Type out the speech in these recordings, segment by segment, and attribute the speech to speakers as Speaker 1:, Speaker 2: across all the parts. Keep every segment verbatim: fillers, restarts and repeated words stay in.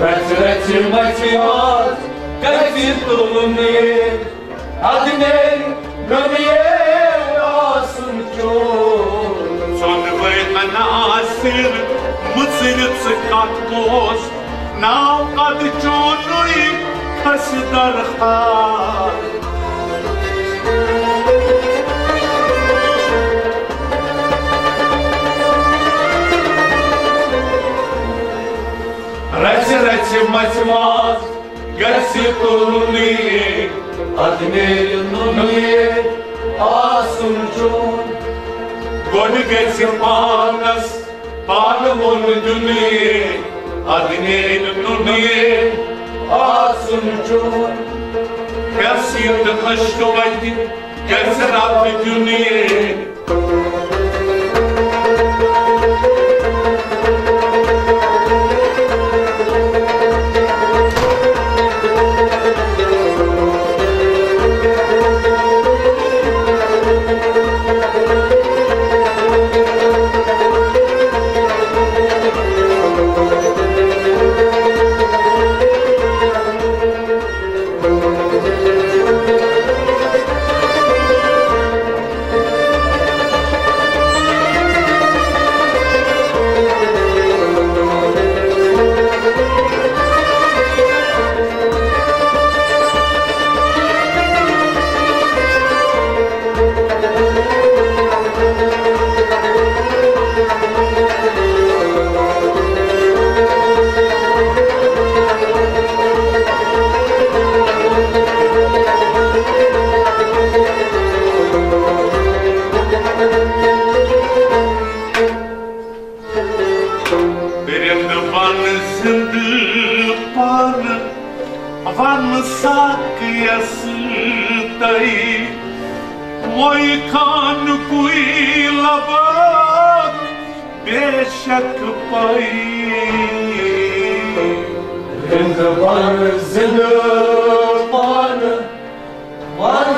Speaker 1: Reci, reci, maçimaz, gaysi tulumni, adne, namiye, asun çol.
Speaker 2: Sonvay anasir, mısır sıkatmos, navqad çoluyum, kasdar xar.
Speaker 1: Reci, reci, maçimaz, gaysi tulumni, adne, namiye, asun çol.
Speaker 2: God gaysi panas, panamon duni, adne nuni,
Speaker 1: asun çol.
Speaker 2: Kasiyat khashtovati, kasrat duni. Van sakyastai, moy khan kui labak, beshak pai.
Speaker 1: Van zindan, van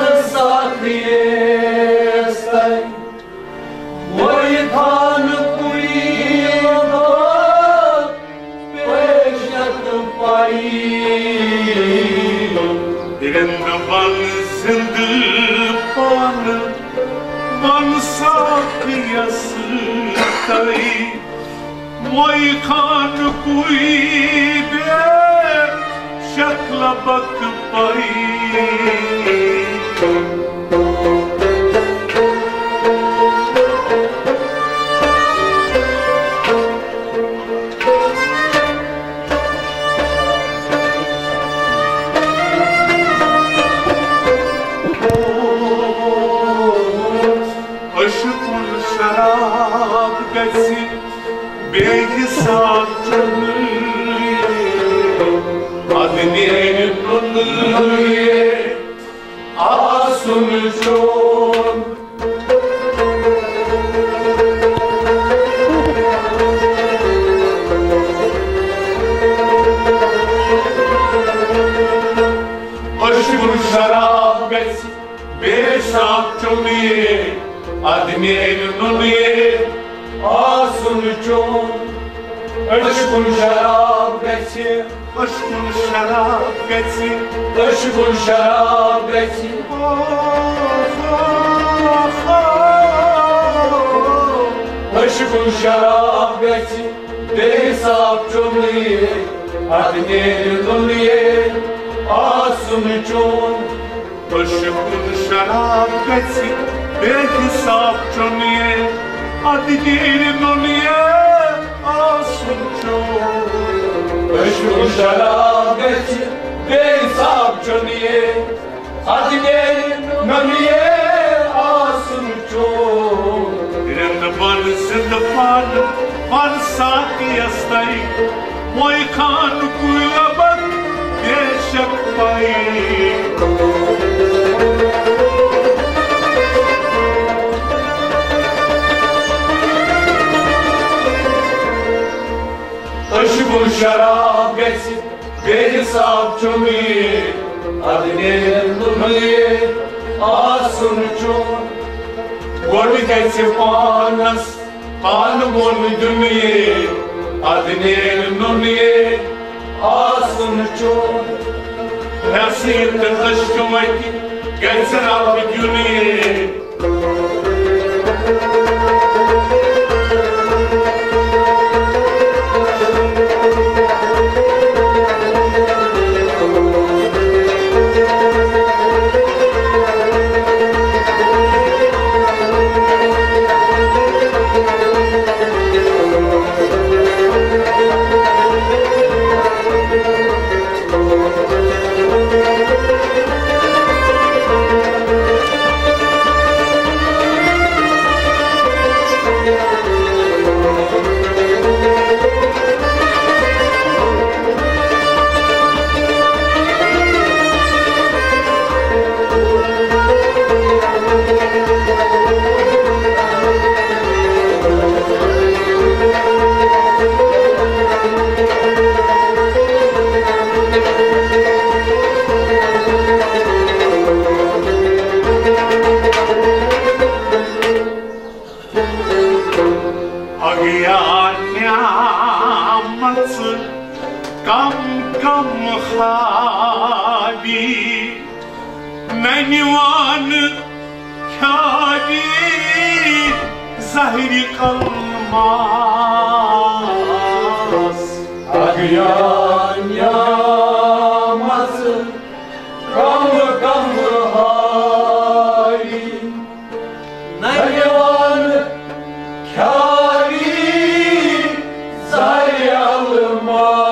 Speaker 1: sakyastai, moy khan kui labak, beshak pai.
Speaker 2: Van zindan, van sakyastai, moy khan kui beshak labak pai. Behisab çölüye, adne nunluye, asun çol. Aşkın şarap gaysi, behisab çölüye, adne nunluye, asun çol. Aşkın şarap gaysi,
Speaker 1: aşkın şarap gaysi,
Speaker 2: aşkın şarap gaysi. Aşkın şarap gaysi, behesap cümleyi, adne nunliye, asun çol. Aşkın şarap gaysi, behesap cümleyi, adne nunliye, asun çol. Aşkın şarap gaysi, behesap cümleyi, adne nunliye, asun çol. Van zindan, van sakyastai, moy khan kui labak, beshak pai. Aşkın şarap gaysi, behesap cümleyi, adne nunliye, asun çol. God gaysi panas, panamon duniye, adne nunliye, Kasıydı kışkımaydı Gelsin abi günü Kam kam hali Menvan kâbi Zahiri kalmaz
Speaker 1: Akyan yağmaz Kam kam hali Menvan kâbi Zahiri kalmaz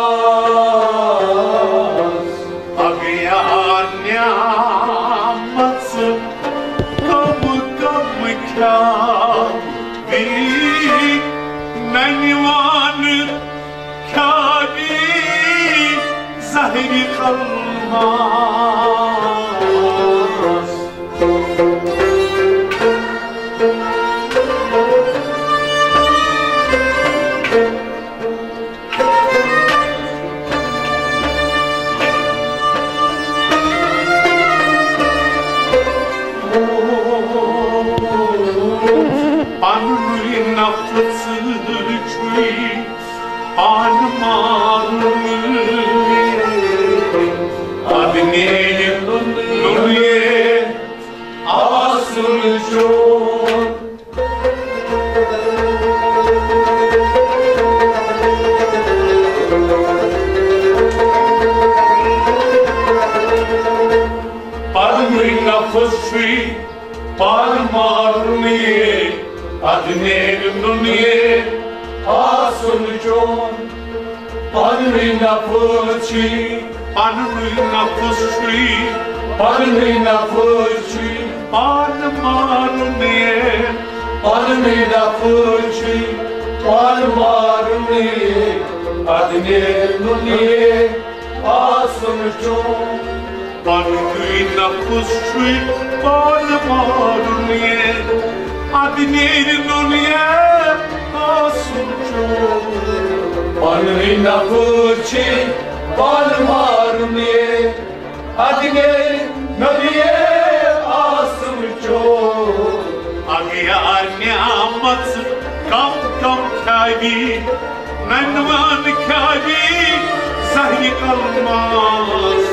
Speaker 2: Menvan kâbi zahiri kalmaz Anın nafısı çüy Anımarlı Adneyim nuriye Asıl çok Anın nafısı çüy Anımarlı Adneyim nuriye Asıl çok Anın nafısı Anın nafısı Anın nafısı Anımarlı Anın nafısı Anımarlı Adneyim nuriye Asıl çok Anın nafısı Anımarlı Adneyim nuriye Asıl çok Anın nafısı Anımarlı Adneyim nuriye Asıl çok Agya niyamet kam kam kâbi Menvan kâbi zahri kalmaz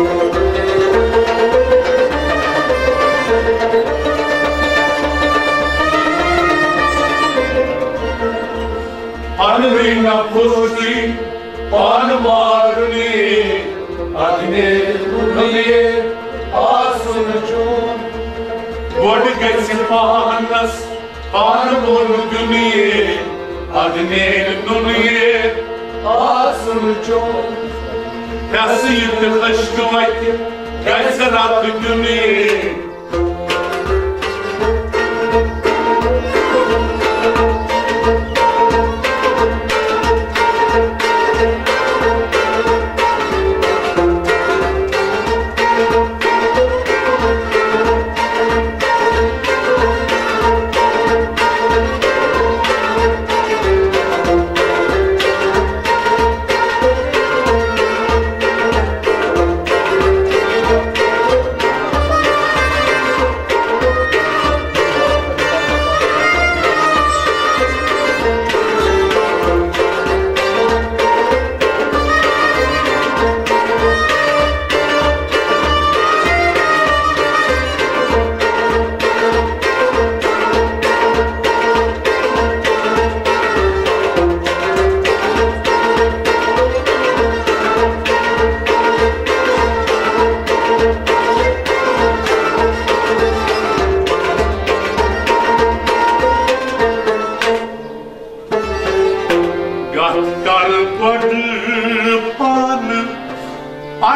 Speaker 2: Anın nafısı Anımarlı Adneyim nuriye Asıl çok God gelsin panas Anımarlı dünya Adneyim nuriye Asıl çok Kasıydı kışkımaydı Gelsin abi dünya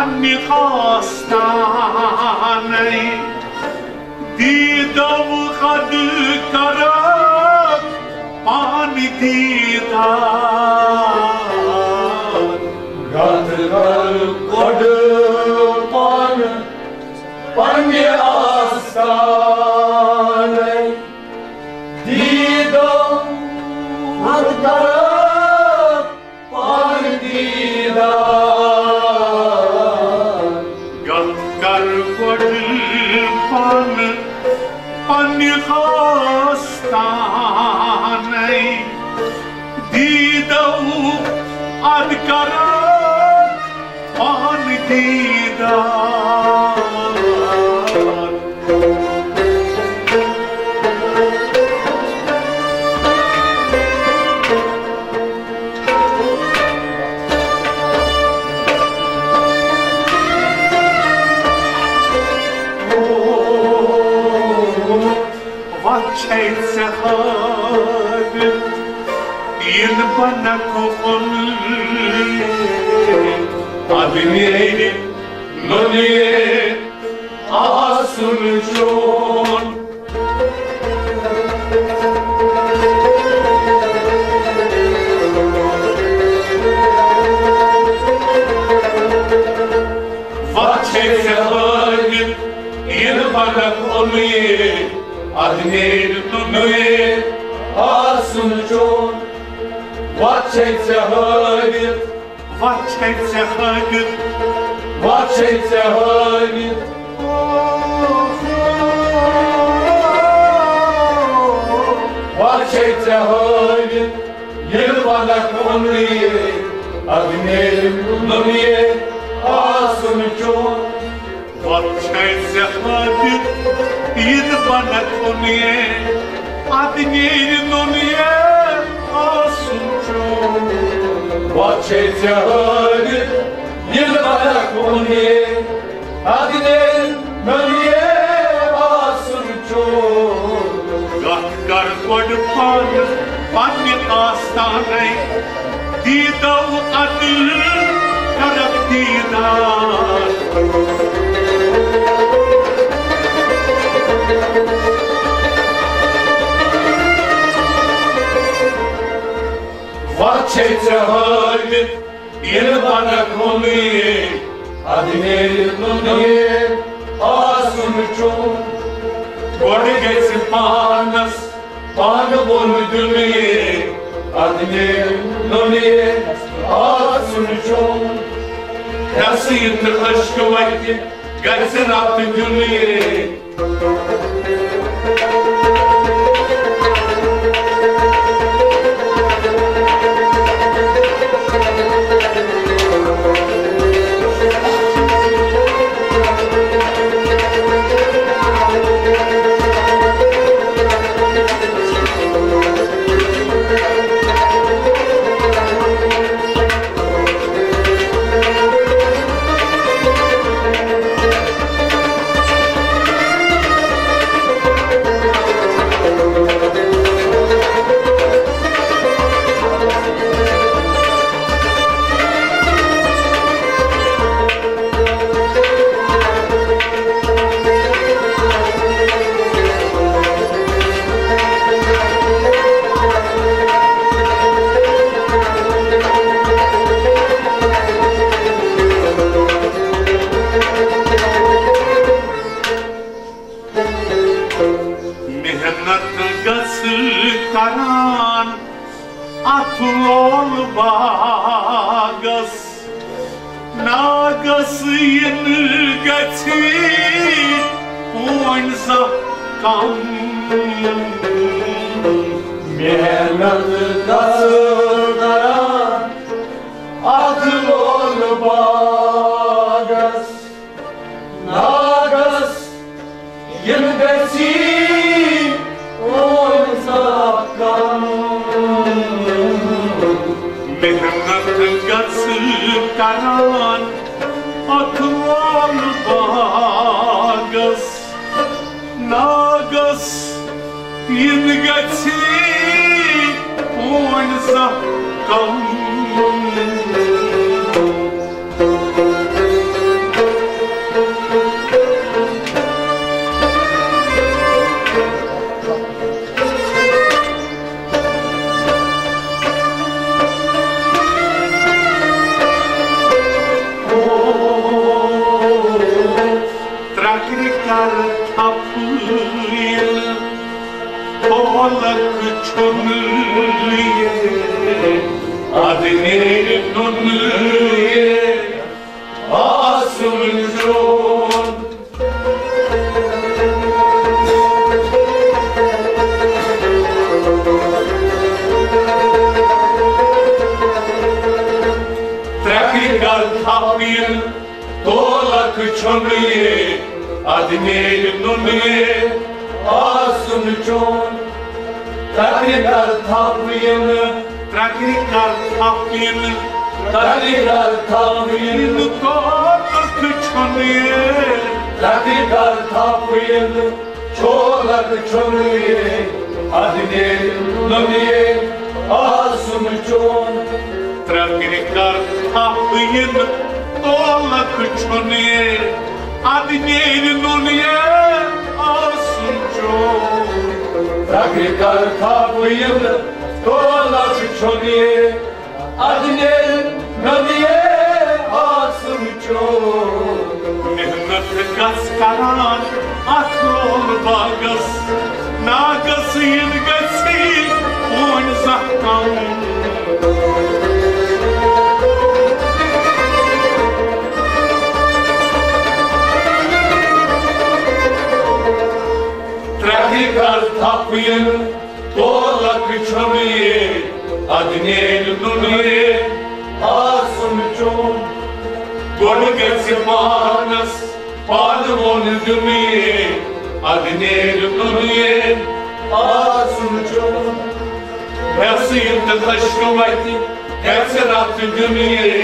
Speaker 2: Panni khastanai Didav khad karak Pani didar
Speaker 1: Gat kar kod pan Panni astanai Didav khad karak Pani didar
Speaker 2: Gat kar kod pan Panni khastanai Didav ad karak Pani didar Vachaytse had yin bana kohol
Speaker 1: Adniyeli noniye asun chon
Speaker 2: Vachaytse had yin bana kohol
Speaker 1: Adniyeli noniye asun chon Vachaytse hadit
Speaker 2: Vachaytse had
Speaker 1: Vachaytse hadit Vachaytse hadit Yılvana konriye Adniyeli noniye asun chon
Speaker 2: Vachaytse had yin bana kohol Adniyeli noniye asun chon
Speaker 1: Vachaytse hadit Yılvana konriye Adniyeli noniye asun chon
Speaker 2: Gat kar kod pan Panni astanai Didav ad karak didar
Speaker 1: Vachaytse hadit Yılvana konriye Adniyeli noniye asun chon
Speaker 2: Gorgaytse panas
Speaker 1: Pan bol duniye Adniyeli noniye asun chon
Speaker 2: Nasiyt aşkı vakti Gaytse rabbi duniye karan atul bagas nagas yin gati oinza kam
Speaker 1: Mehnat karan atul bagas nagas yin gati
Speaker 2: Mehnat gası karan atul bagas nagas yin gati oinza kam kapıyı Olak çönüye Adını nunye Asımcun Trakikal kapıyı Olak çönüye Adını nunye Asımcun Trakikal kapıyı Trakikal kapıyı
Speaker 1: Trakikal kapıyı
Speaker 2: Olak çönüye
Speaker 1: Trakikal kapıyı Çolak çönüye Adını nunye Asımcun
Speaker 2: Trakikal kapıyı Olak çönüye Adını nunye Asımcun
Speaker 1: Trakikal kapıyı Çolak çönüye Adını nunye Asımcun
Speaker 2: Mehmet Gaskaran Aklol bagas Nagas yılgası On zahtan
Speaker 1: Trakikal kapıyı Çolak çönüye Adını nunye Asımcun
Speaker 2: Gorgesi manas Palmon dümiye Adını nunye
Speaker 1: Asımcun
Speaker 2: Yasıyımda taşkımaydı Gerseratı dümiye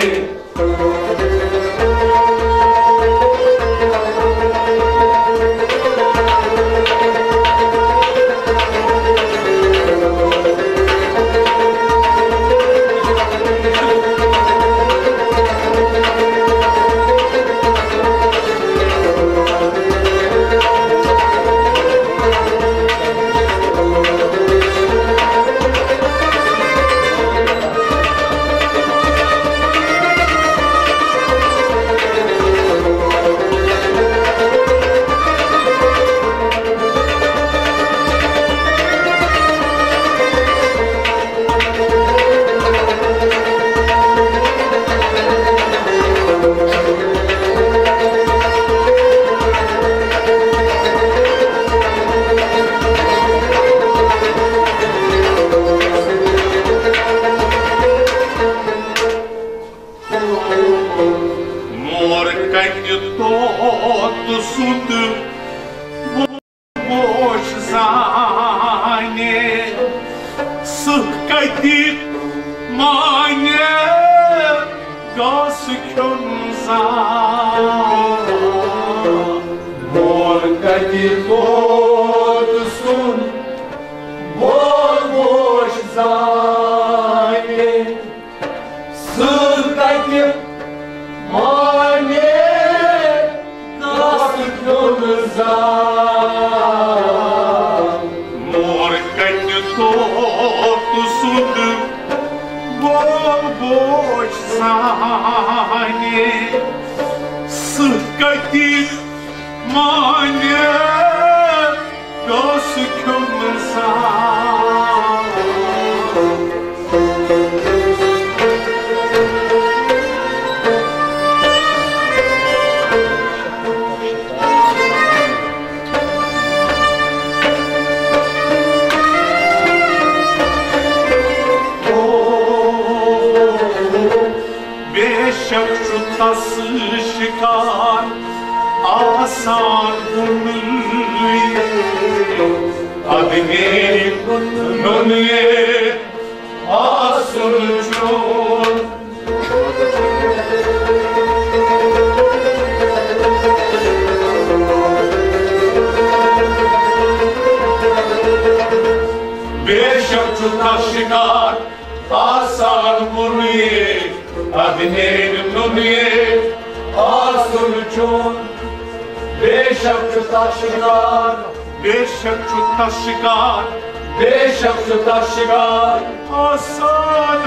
Speaker 2: Asan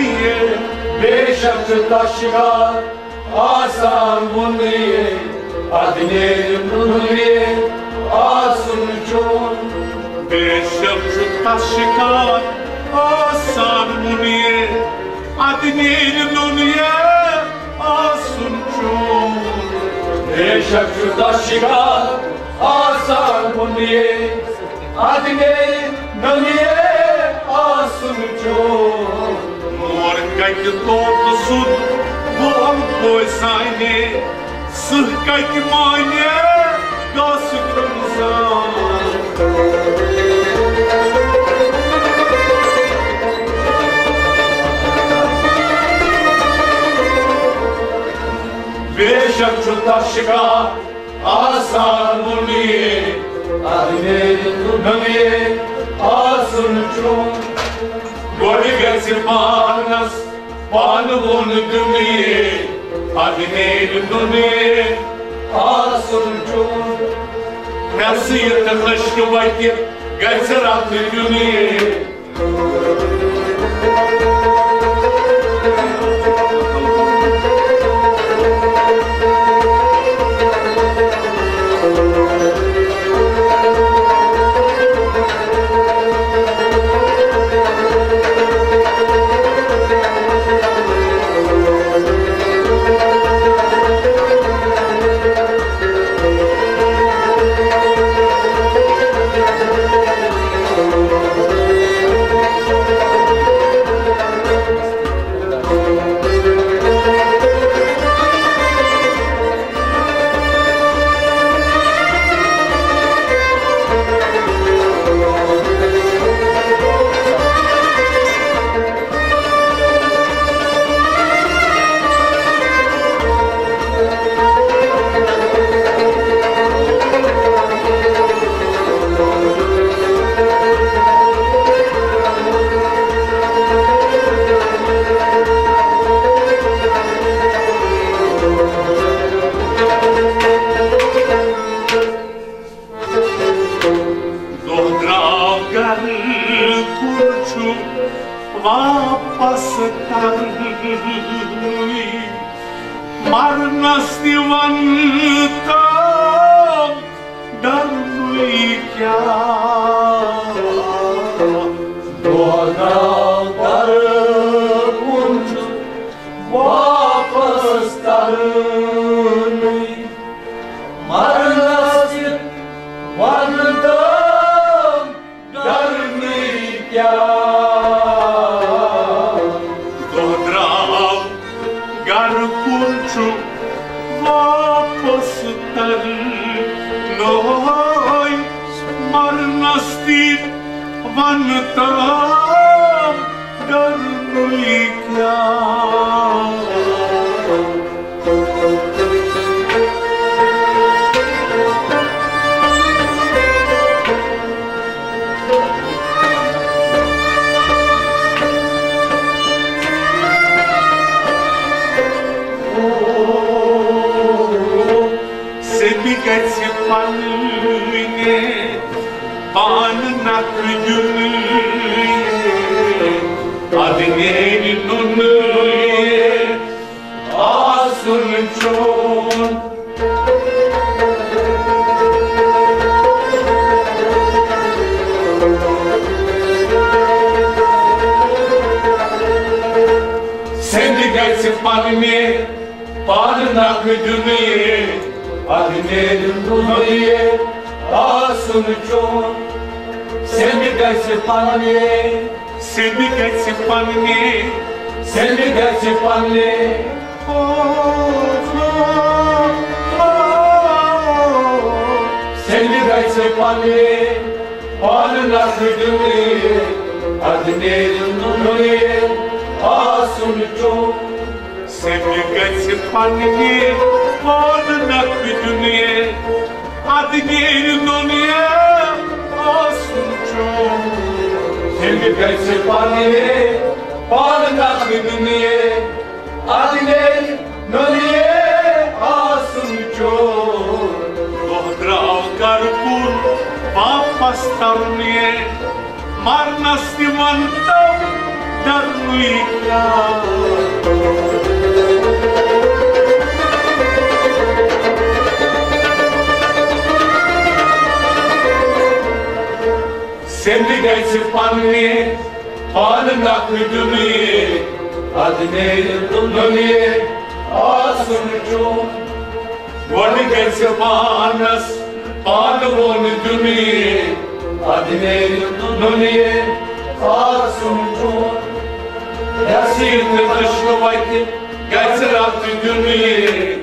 Speaker 2: bunu ye
Speaker 1: Beşak taşıgar Asan bunu ye adnelnunie asuncion.
Speaker 2: Beșem ciutașicat asalmunie, adnelnunie asuncion.
Speaker 1: Beșem ciutașicat asalmunie, adnelnunie asuncion.
Speaker 2: Morcai de tot sud, bom poisane, sârcai de mâine, da să crânzăm.
Speaker 1: Beșem ciutașica asalmunie, adnelnunie asuncion.
Speaker 2: Горгати манас, панвон дымие, аднель дуне,
Speaker 1: asuncion.
Speaker 2: Насыта хашкавати, гайцерат дымие. Marnasti vanta, dar nu-i chiar.
Speaker 1: Doar dar pungiu, vapă starânui, marnasti vanta, dar nu-i chiar.
Speaker 2: Doar gar punču, vapă starânui, noi marnasti vanta, dar nu-i chiar. Себігаться панує, панна кридює, аднель-нує, asuncion. Себігаться панує, панна кридює,
Speaker 1: adnelnunie asuncion. Sebigayse panne,
Speaker 2: себігаться панне,
Speaker 1: sebigayse panne, sebigayse panne, panna kridüye, adnelnunie asuncion.
Speaker 2: себігаться панне, панна кридює, аднель-нує asuncion.
Speaker 1: Sebigayse panne, panna kridüye, adnelnunie asuncion.
Speaker 2: Dohdrav garpun, papa starnie, marnasti vantam, dar nu-i chiar.
Speaker 1: Sevdiği panni, panına kıdımı, adne nuniye, asunucu. Vardı gelse panas, panavon duniye, adne nuniye, asunucu. Yasirni taşlı vakti, gelse rahatı duniye.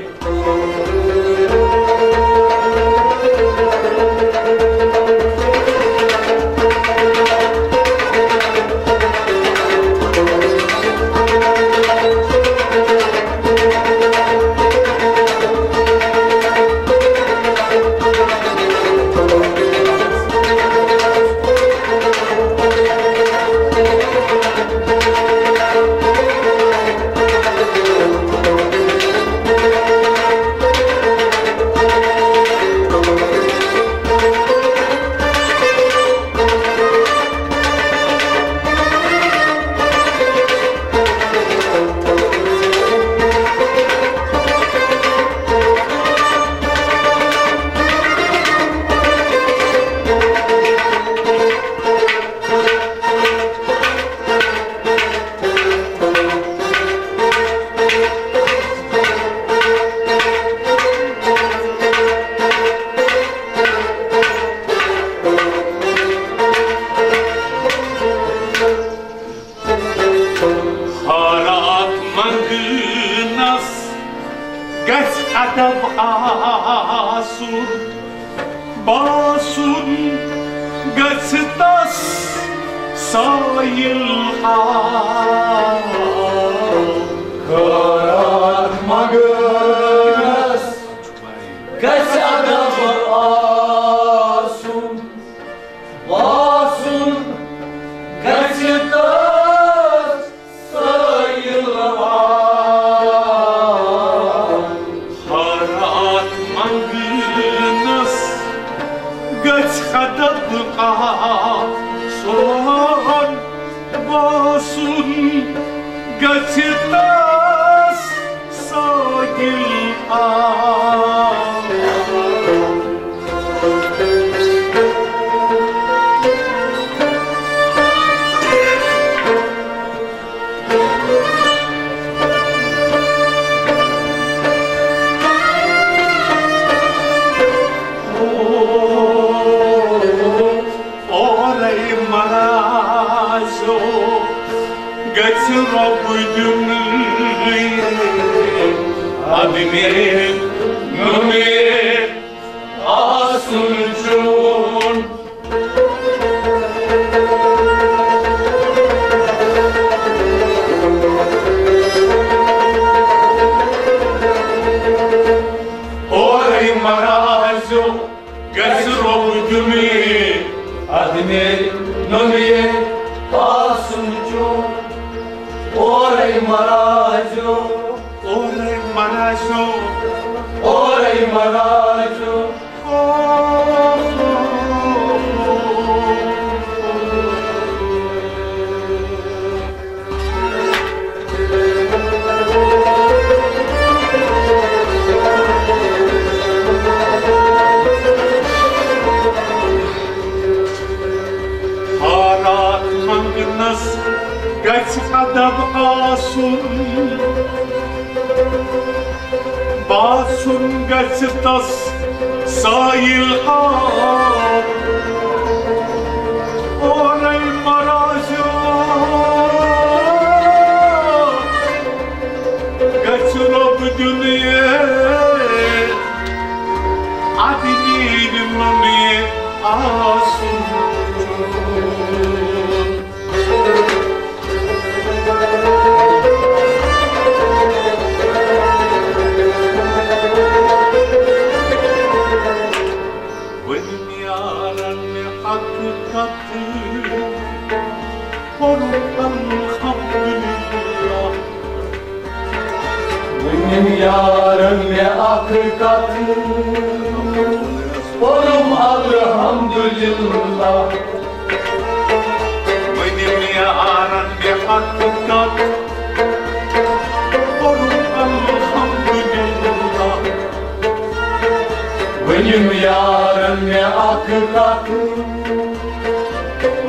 Speaker 1: Benim yarım ne akıl akıl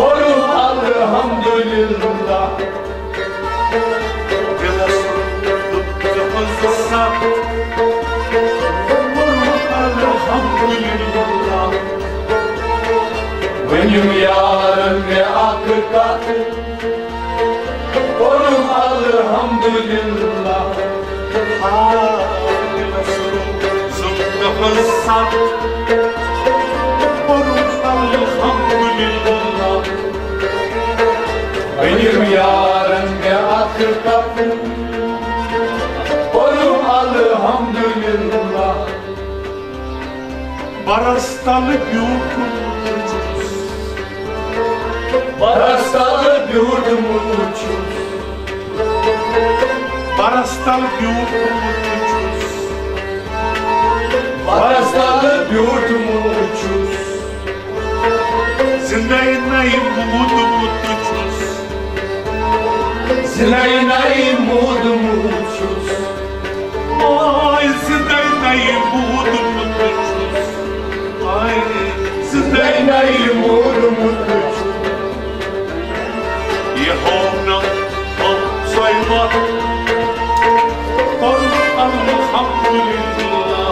Speaker 3: Alhamdulillah.
Speaker 2: Alhamdulillah.
Speaker 3: Benim yarım ne hakikat, oğlum alhamdulillah.
Speaker 2: Zındahılsak, oğlum alhamdulillah.
Speaker 3: Benim yarım ne hakikat, oğlum alhamdulillah.
Speaker 2: Barastalı yurdum ucuz,
Speaker 3: Barastalı yurdum ucuz,
Speaker 2: Barastalı yurdum ucuz,
Speaker 3: Barastalı yurdum ucuz.
Speaker 2: Zindayınayım umudum ucuz,
Speaker 3: Zinaynayım umudum ucuz.
Speaker 2: Ay zindayınayım umudum ucuz, Ay zindayınayım
Speaker 3: Zinaynayım umudum ucuz.
Speaker 2: Yehovna al sayma, Ol alhamdulillah.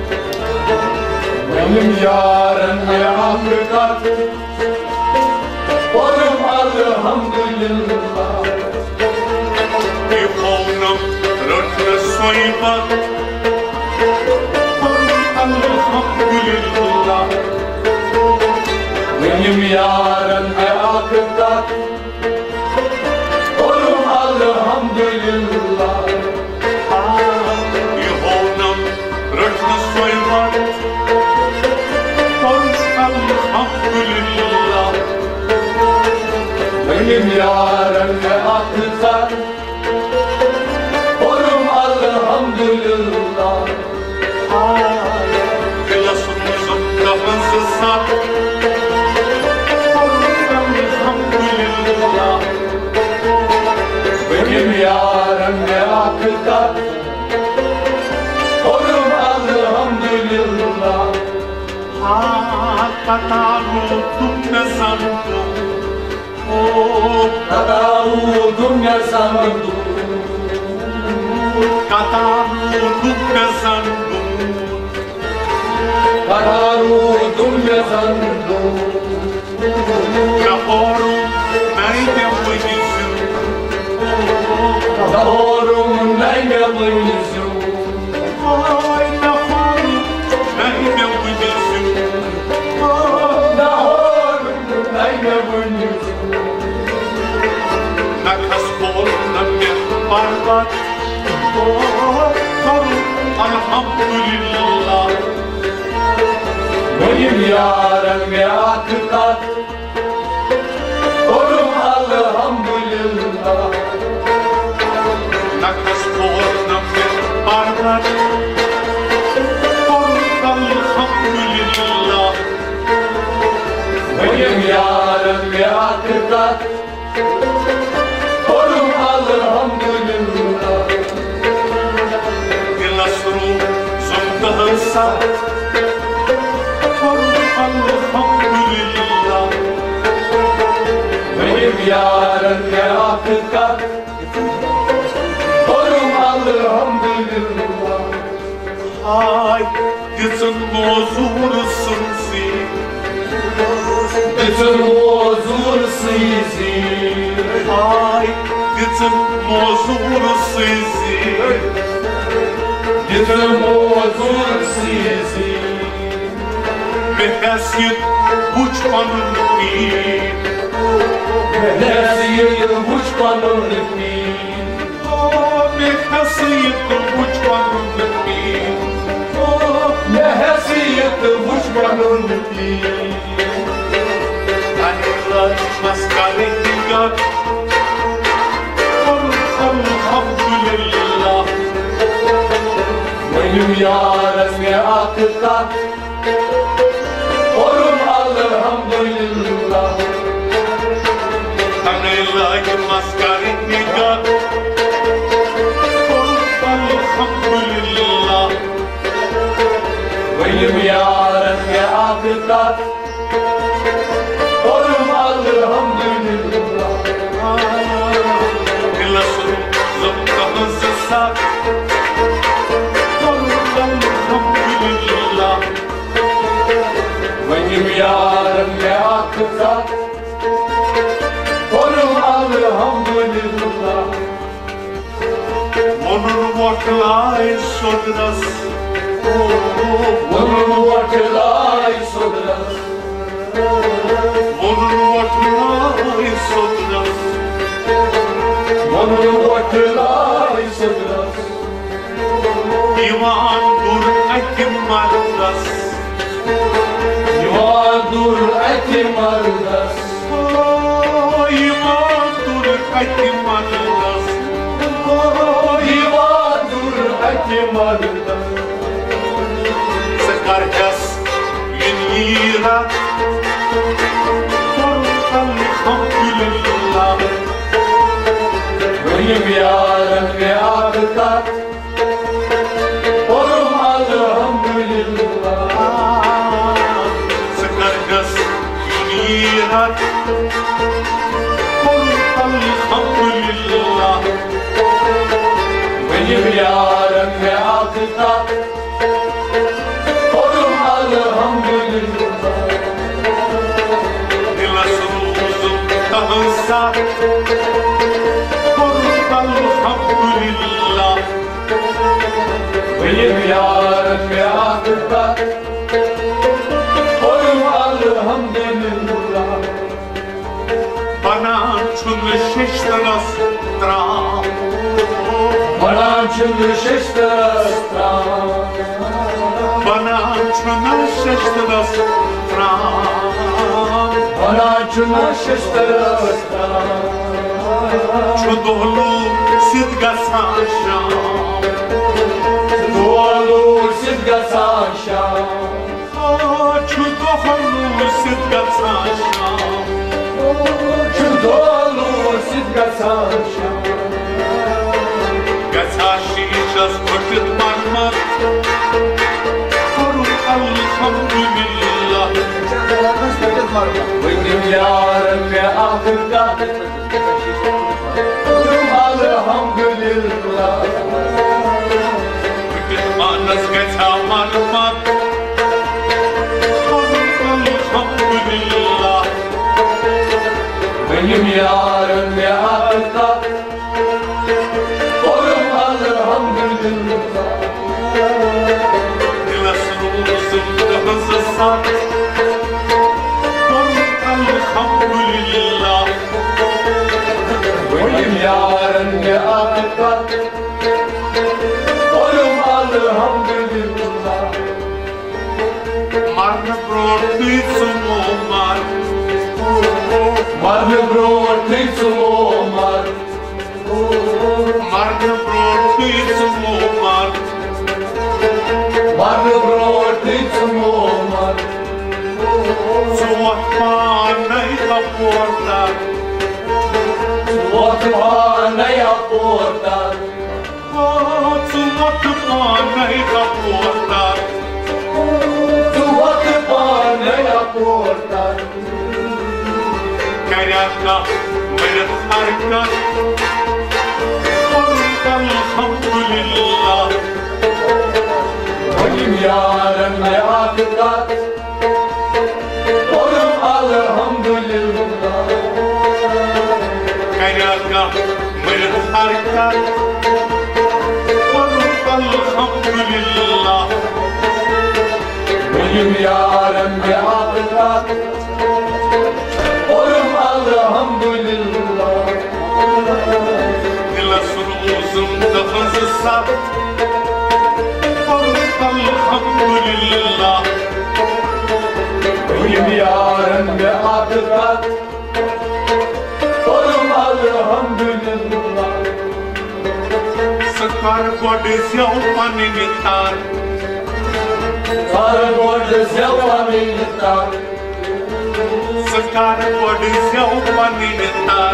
Speaker 3: Benim yarın ne hakikat, oğlum alhamdulillah.
Speaker 2: Yehovna rötne sayma, Ol alhamdulillah.
Speaker 3: Benim yarın ne hakikat, oğlum alhamdulillah.
Speaker 2: Yehovna rötne sayma, Ol alhamdulillah.
Speaker 3: Benim yarın ne hakikat, oğlum alhamdulillah.
Speaker 2: Kılasımızın kafası sat, Ol alhamdulillah.
Speaker 3: Benim yarın ne hakikat, oğlum alhamdulillah.
Speaker 2: Kataru dumne sandu, Oh
Speaker 3: Kadavudum ya sandu,
Speaker 2: Kataru dumne sandu,
Speaker 3: kadavudum ya sandu.
Speaker 2: Kahoru neyde uyuzu,
Speaker 3: Dahorum neyme buyuzu,
Speaker 2: Ay kahoru neyde uyuzu,
Speaker 3: dahorum neyme buyuzu.
Speaker 2: Nakas borna me barbat, Oh karu alhamdulillah.
Speaker 3: Benim yarın ne hakikat, oğlum alhamdulillah.
Speaker 2: Nakas borna me barbat, Oh alhamdulillah.
Speaker 3: Benim yarın ne hakikat, oğlum alhamdulillah.
Speaker 2: Yılasru zındahılsa, Oh alhamdulillah.
Speaker 3: Benim yarın ne hakikat, oğlum alhamdulillah.
Speaker 2: Ay gizin bozulursun si,
Speaker 3: Bütün huzur sizi,
Speaker 2: Ay gizin bozulursun si,
Speaker 3: bütün huzur sizi.
Speaker 2: Mehesiyet uçmanın bir,
Speaker 3: Nesiyim uçmanın bir,
Speaker 2: Oh mehesiyet uçmanın bir,
Speaker 3: nehesiyet uçmanın bir.
Speaker 2: Anılar maskaretigar, Oh alhamdulillah.
Speaker 3: Benim yarın ne hakikat, oğlum alhamdulillah.
Speaker 2: Anılar maskaretigar, Oh alhamdulillah.
Speaker 3: Benim yarın ne hakikat, oğlum alhamdulillah. Benim yarım ve hakikat, onun elhamdülillah.
Speaker 2: Onun vakılayı sodras,
Speaker 3: Onun vakılayı sodras,
Speaker 2: onun vakılayı sodras,
Speaker 3: onun vakılayı sodras.
Speaker 2: İman dur ekim maldas,
Speaker 3: İman dur etim ardas,
Speaker 2: İman dur ekim maldas,
Speaker 3: İman dur etim ardas.
Speaker 2: Sıkarcas gün yira, elhamdülillah.
Speaker 3: Benim yarım ve hakikat, onun elhamdülillah.
Speaker 2: Sıkarcas gün yira, elhamdülillah.
Speaker 3: Benim yarım ve hakikat, onun elhamdülillah.
Speaker 2: Dilasın uzun dağınsa, elhamdülillah.
Speaker 3: Benim yarım ve hakikat, onun elhamdülillah.
Speaker 2: Bana çunu şeşteras tram,
Speaker 3: Bana çünkü şeştastram,
Speaker 2: bana çunu şeşteras tram.
Speaker 3: bana çünkü şeştastram.
Speaker 2: Çu dolu sidga saşam,
Speaker 3: Dualu sidga saşam,
Speaker 2: çu dolu sidga saşam.
Speaker 3: Dualu sidga saşam.
Speaker 2: Gasashi jas koşut marmat, koru elhamdülillah.
Speaker 3: Benim yarım ve hakikat, onun elhamdülillah.
Speaker 2: Manas gata marmat, koru elhamdülillah.
Speaker 3: Benim yarım ve hakikat, onun elhamdülillah.
Speaker 2: Dilasın uzun dağınsa sat, koru elhamdülillah.
Speaker 3: Benim yarım ve hakikat, onun elhamdülillah.
Speaker 2: Marna broti sumomar,
Speaker 3: Marne bror titsumomar,
Speaker 2: marna broti sumomar.
Speaker 3: Marne bror titsumomar.
Speaker 2: Suwahmanay kaportar,
Speaker 3: Suvatmane yaportar,
Speaker 2: suwahmanay kaportar.
Speaker 3: Suvatmane yaportar.
Speaker 2: Karaka mırık harkat, koru elhamdülillah.
Speaker 3: Benim yarım ve hakikat, onun elhamdülillah.
Speaker 2: Karaka mırık harkat, koru elhamdülillah.
Speaker 3: Benim yarım ve hakikat, onun elhamdülillah.
Speaker 2: Dilasın uzun dağınsa sat, koru elhamdülillah.
Speaker 3: Benim yarım ve hakikat, onun elhamdülillah.
Speaker 2: Sıkar godesyav paninitar,
Speaker 3: Sarı borcu sevamitar,
Speaker 2: sıkar godesyav paninitar.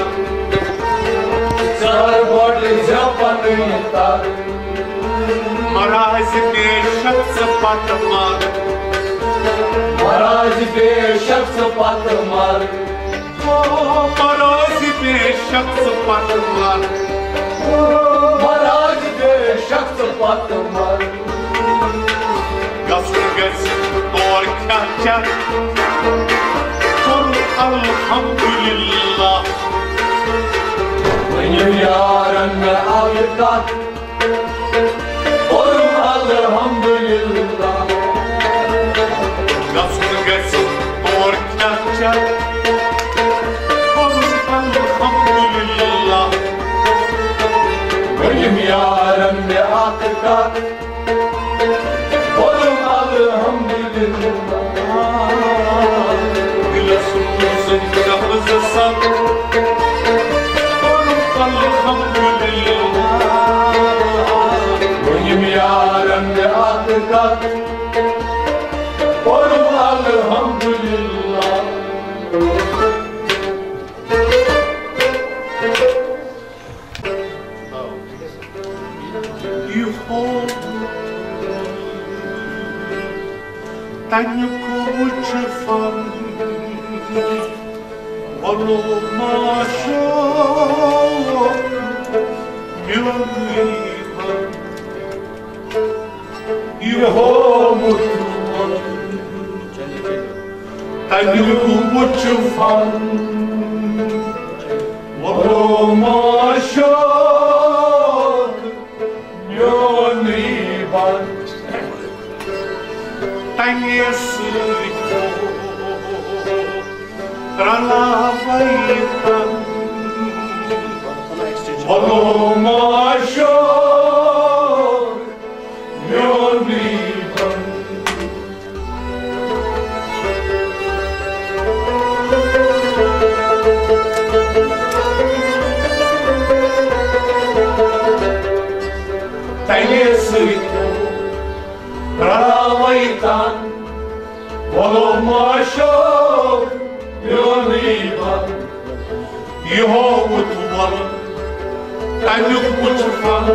Speaker 3: sarı borcu sevamitar.
Speaker 2: Maraz में शख्स पतमार,
Speaker 3: महाराज पे शख्स पत मार,
Speaker 2: महाराज में शख्स पतमार.
Speaker 3: महाराज पे शख्स पत मार.
Speaker 2: Gasın gelsin doğar orkaçar Kul alhamdulillah
Speaker 3: Benim yarın alkat Orum elhamdülillah
Speaker 2: Nasıl gelsin orkaçar Kul alhamdulillah
Speaker 3: Benim yarın alkat Orum elhamdülillah
Speaker 2: Dilasımızın kapısı sat Kul alhamdulillah
Speaker 3: Benim yarın alkat Orum elhamdülillah
Speaker 2: Его Таню кучефан Волу маша Миланлива Его мутман Таню кучефан Волу маша Yoniban Tanyesuiko Ralavaitan Olomaşor Yoniban Tanyesuiko Ralavaitan Olomaşor Yoniban Его утвор Таню кучефан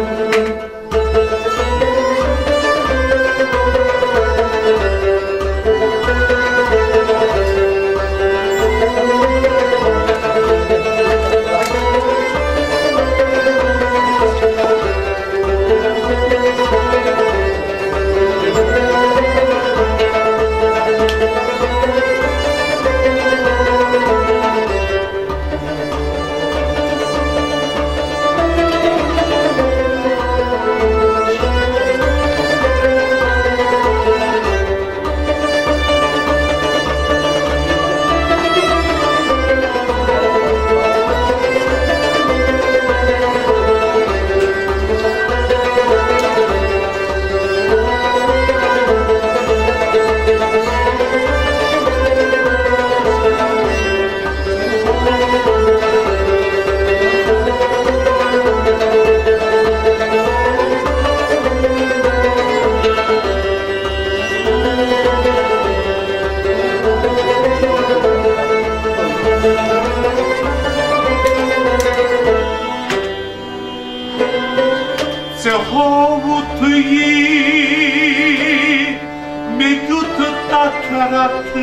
Speaker 2: Цеховутые медют татраты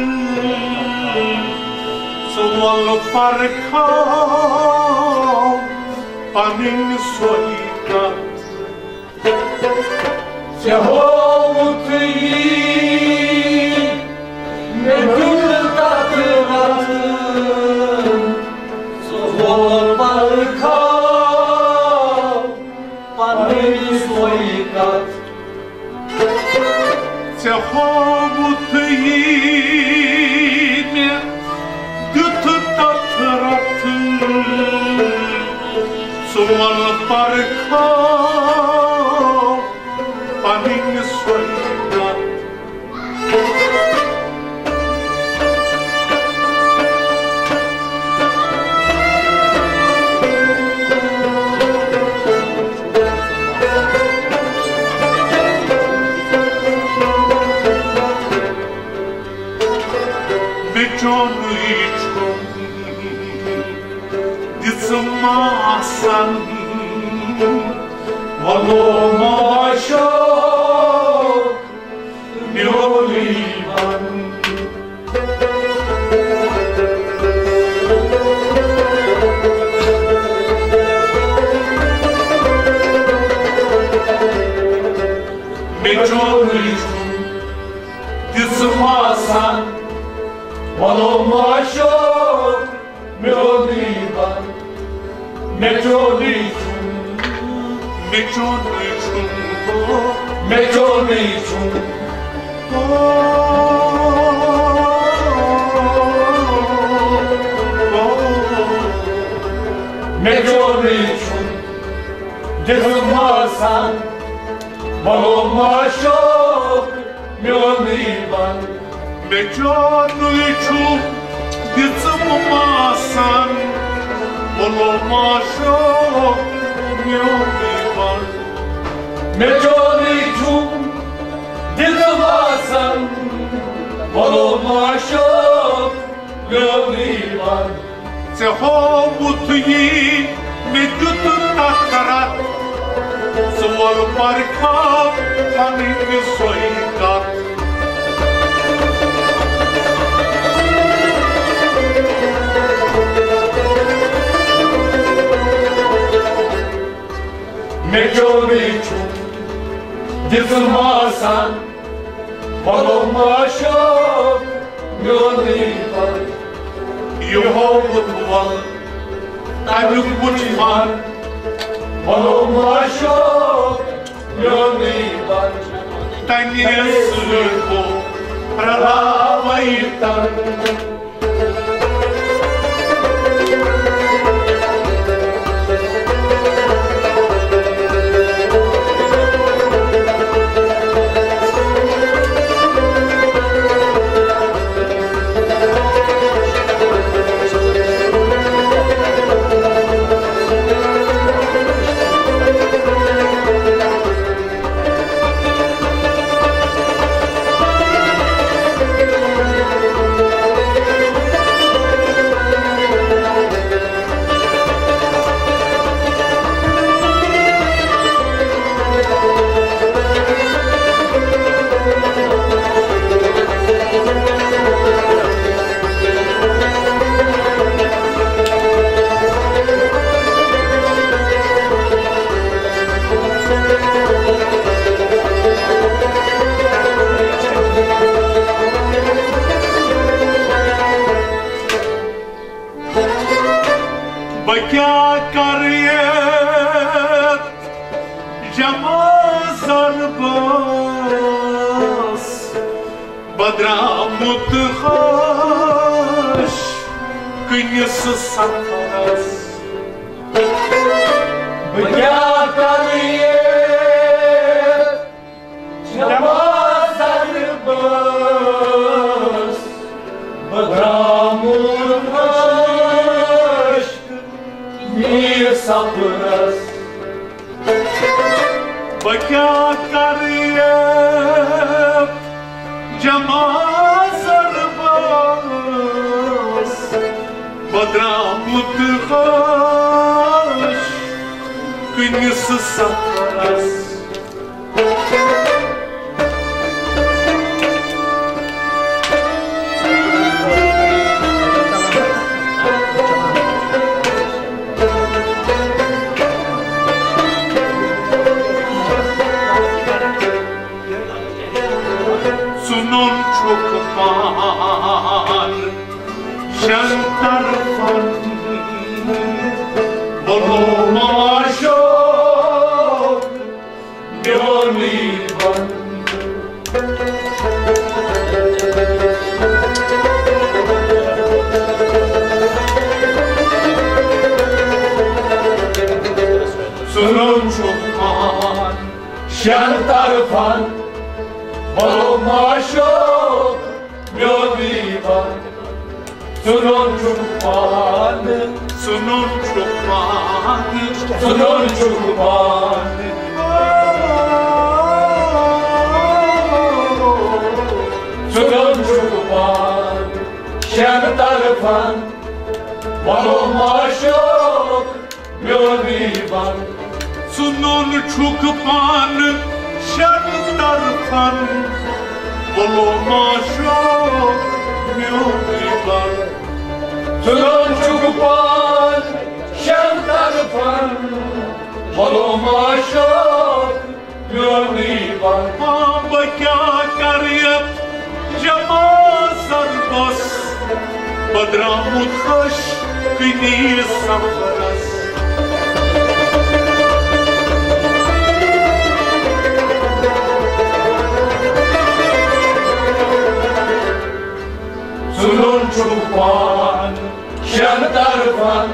Speaker 2: Свол парка панин сойка
Speaker 3: Цеховутые медют татраты Свол парка
Speaker 2: Цеховутые медют татраты Свол парка панин сойка Бечонычком дицмасан Воломашок Мёливан Бечонычком Dizmasan
Speaker 3: Malomashok Melodiban Mechonichun
Speaker 2: Mechonichun
Speaker 3: Mechonichun Mechonichun Dizmasan Malomashok Melodiban
Speaker 2: Mechonichun Dizmasan Malomashok Melodiban
Speaker 3: Mechonichun Dizmasan Malomashok Melodiban
Speaker 2: Цеховутyi медют такарат Свор паркав панинги соикат
Speaker 3: Mechonichun Dizmasan Malomashok Melodiban
Speaker 2: Його Танюк Бучман
Speaker 3: Malomashok Melodiban
Speaker 2: Танец легко Пролавает
Speaker 3: Tan
Speaker 2: Băchea cariet Jama zarbas Badramut khash Kınyıs satras
Speaker 3: Băchea cariet Ceama zarbas Bădramul hăș Mir sapras
Speaker 2: Băchea cariet Jama zarbas Badramut khash Kınyıs satras Sunon çok fan Şantar fan
Speaker 3: Malomashok Melodiban
Speaker 2: Sunon çok fan
Speaker 3: Şantar fan Malomashok Melodiban Sunon çukman
Speaker 2: Sunon çok fan
Speaker 3: Sunon çukman Sunon çukman Şantar fan Malomashok Melodiban
Speaker 2: Sunon çok fan Şantar fan Malomashok Melodiban
Speaker 3: Sunon çukman Şantar fan Malomashok Melodiban
Speaker 2: Băchea cariet Pădramut hăș câinii s-apăras.
Speaker 3: Sunon ciupan și-antarvan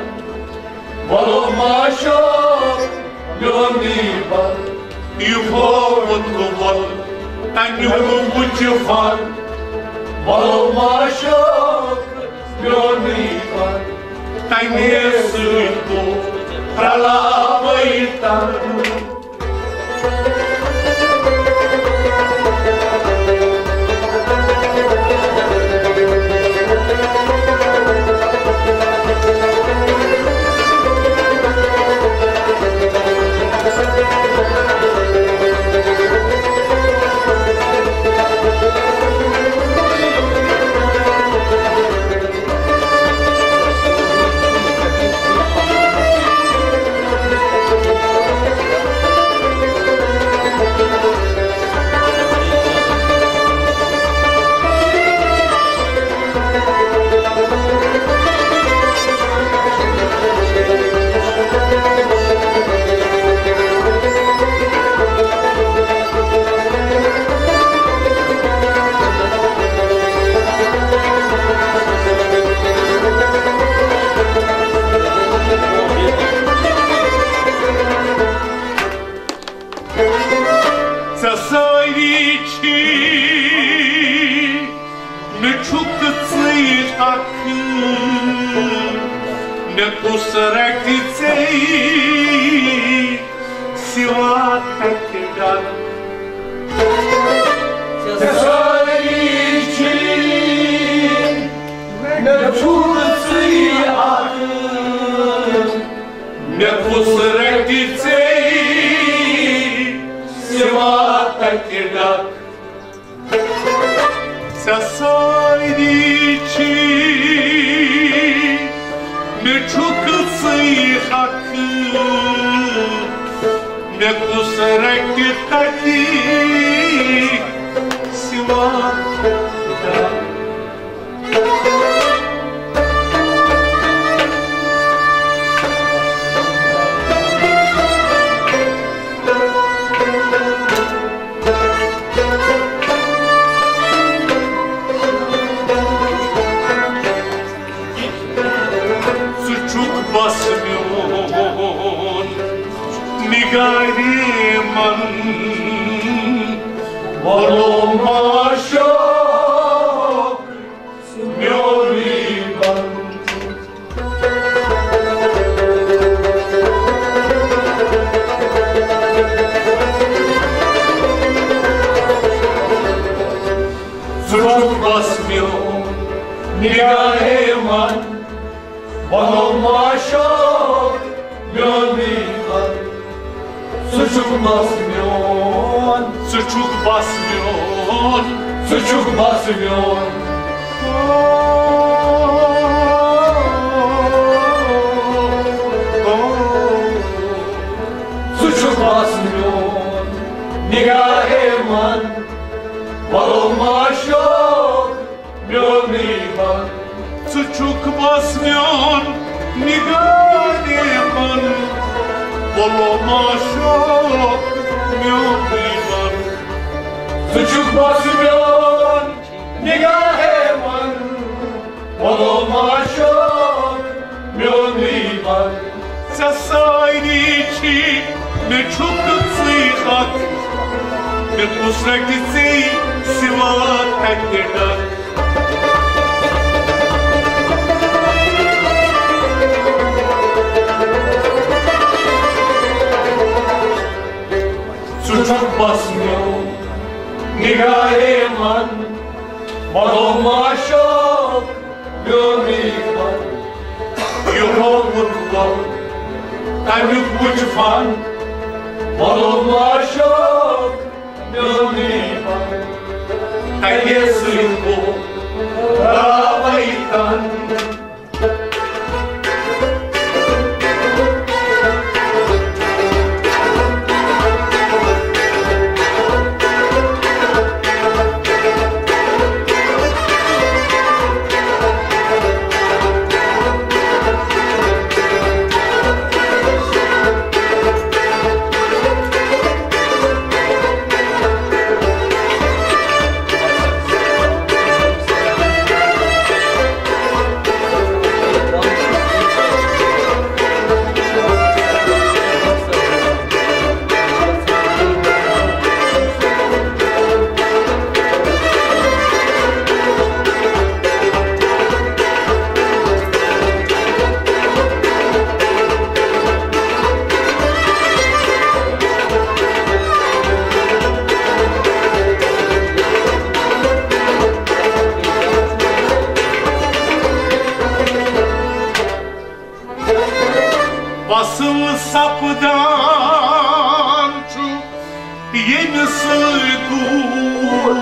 Speaker 3: Valomașoc mi-o-nivan
Speaker 2: Iubomul cuvăl, taniu mucifan.
Speaker 3: Valomașoc mi-o-nivan
Speaker 2: Taine sâitu, pralavăitan. Nepusărătiței siła takie dar.
Speaker 3: Să-i ne-puțui atât
Speaker 2: Nepusărătiței siła takie dar. Să-i dici Nečukci haky, nepusaraki taki, siwa da. Basmyon nigariman Valomașoc mi-o-nivan. Sucuk basmyon nigariman Valomașoc mi-o-nivan. Sucuk basmyon Sucuk basmyon
Speaker 3: Sucuk basmyon Sucuk basmyon Nigaheman Valomașoc mi-o-nivan.
Speaker 2: Sucuk basmyon niganeman Valomașoc mi-o-nivan.
Speaker 3: Sucuk basmyon Nigaheman Valomașoc mi-o-nivan.
Speaker 2: Să-i-nici nečukci hak, nepusarătiței siła takie dar.
Speaker 3: Sucuk basmyon Nigaheman Valomașoc mi-o-nivan.
Speaker 2: Iubomul cuvăl, taniu mucifan.
Speaker 3: Valomașoc mi-o-nivan.
Speaker 2: Taine sâitu, pralavăitan. sapdançu yeni sığdur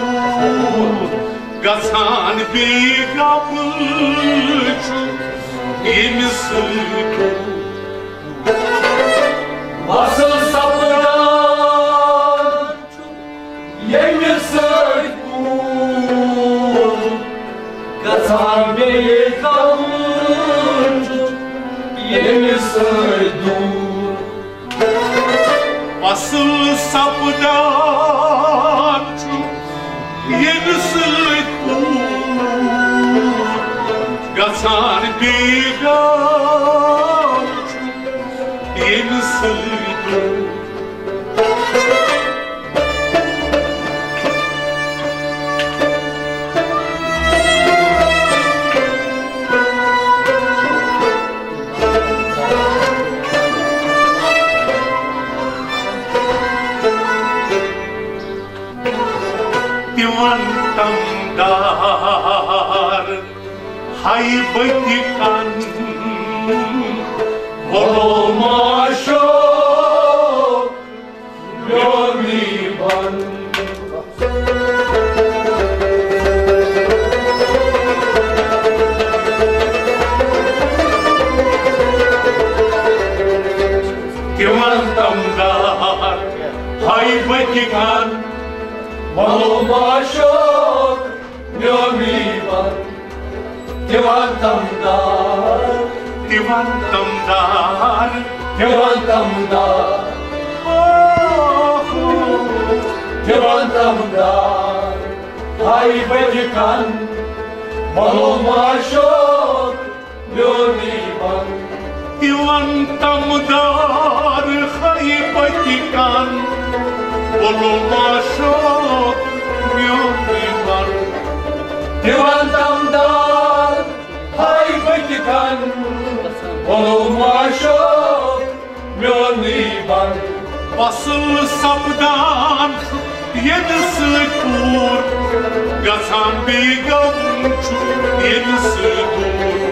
Speaker 2: Gazan bir kapıcı yeni sığdur
Speaker 3: Asıl sapıran yeni sığdur Gazan bir kapıcı yeni sığdur
Speaker 2: Asıl sapdançu yeni sığdur Gazan bir kapıcı yeni sığdur Divantamdar haybetikan
Speaker 3: Olma şok Yoniban
Speaker 2: Divantamdar haybetikan
Speaker 3: Olma şok Yoniban Divantamdar
Speaker 2: Divantamdar
Speaker 3: Divantamdar
Speaker 2: oh,
Speaker 3: Divantamdar Haybecikan Olma şok Yoniban
Speaker 2: Divantamdar haybetikan Olma şok Yoniban
Speaker 3: Divantamdar Haybecikan Olma şok Yoniban
Speaker 2: Basıl sapdan yeni sığdur Gazan bir gamçu yeni sığdur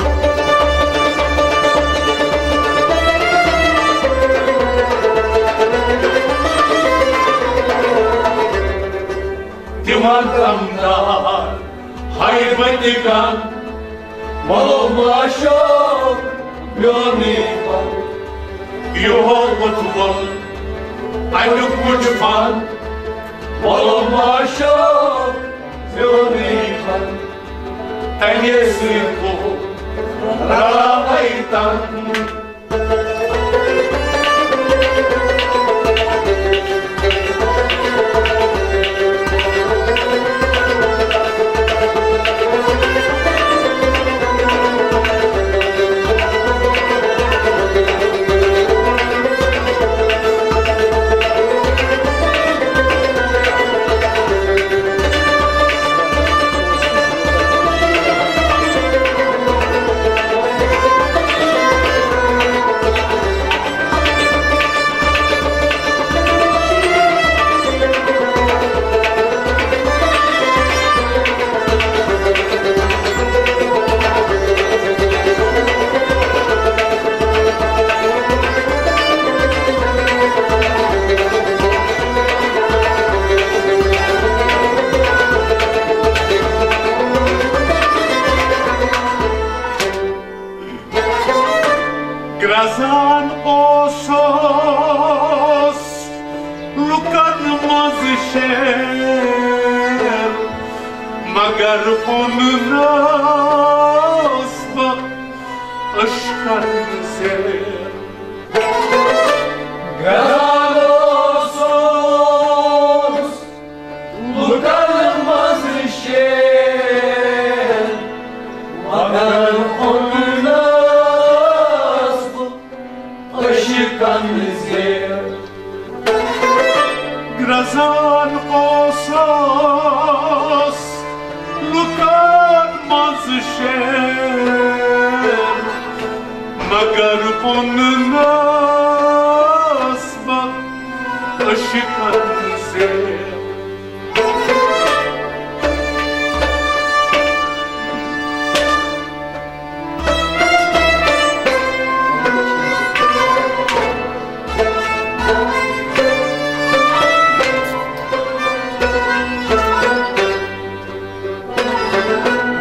Speaker 2: Divantamdar haybetikan
Speaker 3: Olma şok Yoniban
Speaker 2: Yoğutman Aynuk mucfan
Speaker 3: Olma şok Yoniban
Speaker 2: Tanyesi bu Ralaytan Grazan osos Lucan mazişer Magar onunaz bak Aşkan ser
Speaker 3: Grazanosos Lukanmaz işe Magar onunaz bak Aşkan ser
Speaker 2: Grazan osos Lucan mazişer Magar onunaz bak Aşkan ser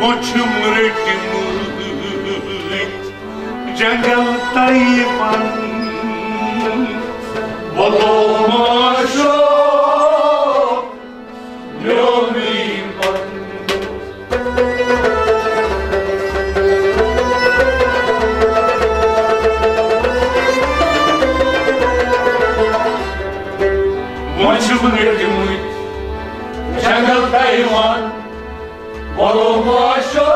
Speaker 2: Moçum rekimit Jangal Taiwan Bolomasho Yomiman Moçum rekimit Jangal Taiwan Bolomasho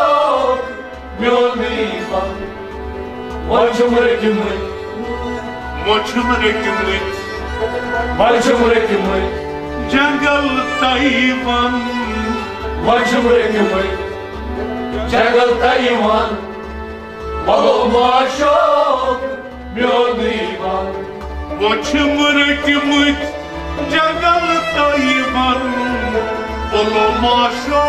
Speaker 2: Yomiman Moçum rekimit Moçum rekimit
Speaker 3: Moçum rekimit
Speaker 2: Jangal Taiwan
Speaker 3: Moçum rekimit Jangal Taiwan Bolomasho Yomiman
Speaker 2: Moçum rekimit Jangal Taiwan Bolomasho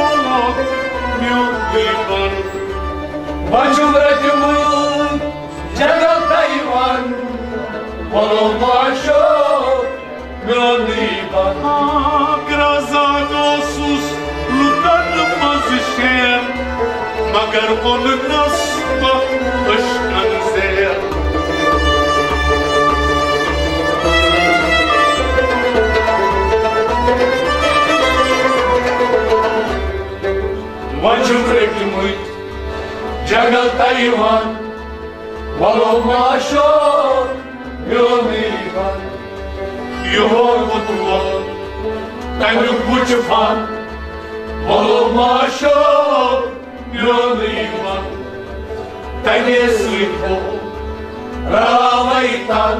Speaker 2: Yomiman
Speaker 3: Moçum rekimit Jangal Taiwan Bolomasho Yomiman
Speaker 2: Grazanosus Lutan mazişer Magar onu nasba Aşkan zer
Speaker 3: Moçum rekimit Jangal Taiwan Bolomasho Yomiman
Speaker 2: Yohor mutlu
Speaker 3: Tanrı Buçufan Bolomasho Yomiman Tanrı Slipo Ravaitan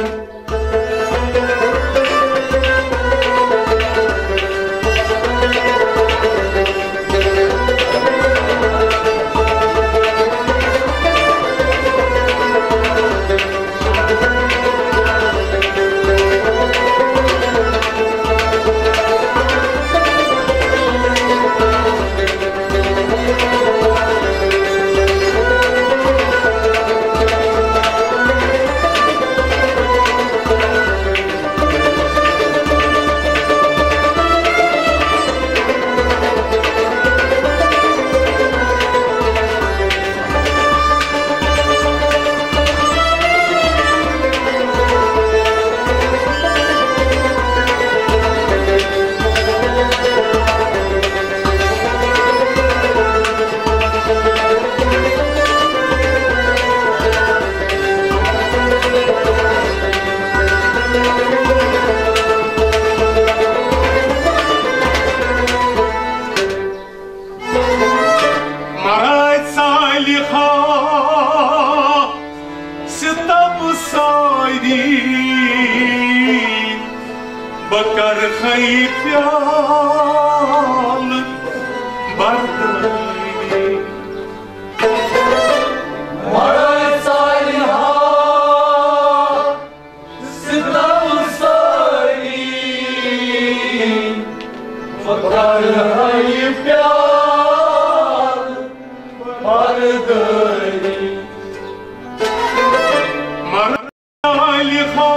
Speaker 2: Bakar kayıp yal bardayı
Speaker 3: Maray Saliha Sıdamı Salim Bakar hayıp yal bardayı
Speaker 2: Maraliha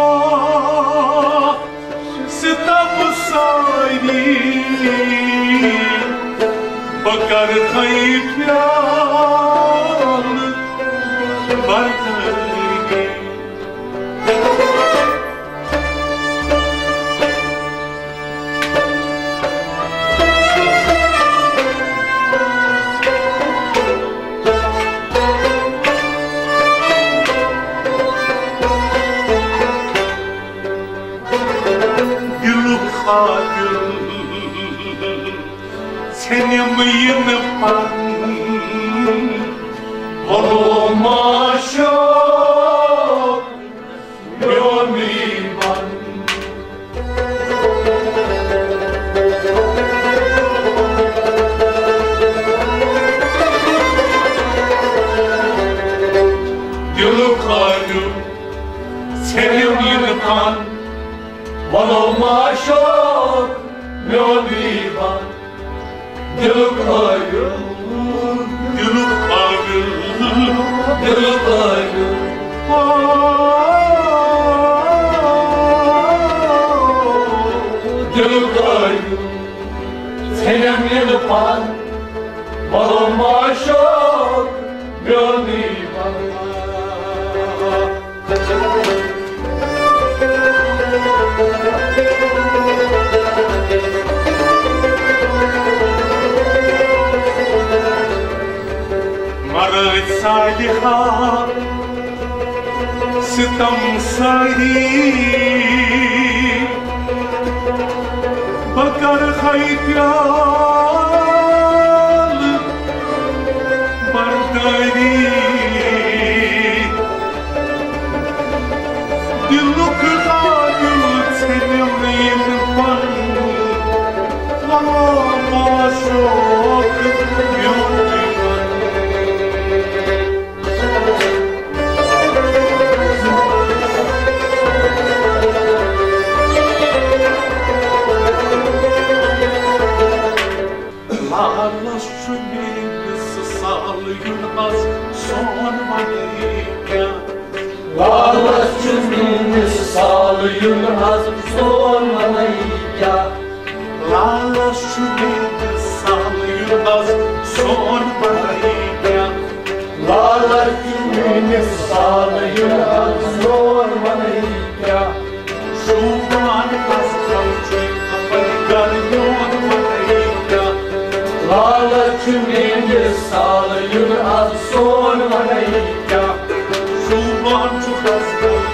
Speaker 2: Bakar kayıp yal bardayı Gülük halül Senin yınıpan
Speaker 3: Bolomasho Yomiman
Speaker 2: Gülük halül Senin yınıpan
Speaker 3: Bolomasho Yomiman Gülük hayır
Speaker 2: Gülük halül
Speaker 3: Gülük hayır Gülük hayır Senem yılıpan Balon
Speaker 2: सालिहा सितम सारी बकर खैप्याल बरदारी दिलुक कादिल छेनिम पन लामा शोक
Speaker 3: Lalas cümleniz sağlayın az sormalayınca
Speaker 2: Lalas cümleniz sağlayın az sormalayınca
Speaker 3: Lalas cümleniz sağlayın az sormalayınca
Speaker 2: Şuban az kalçı garyon malayınca
Speaker 3: Lalas cümleniz sağlayın az sormalayınca
Speaker 2: Şuban çok az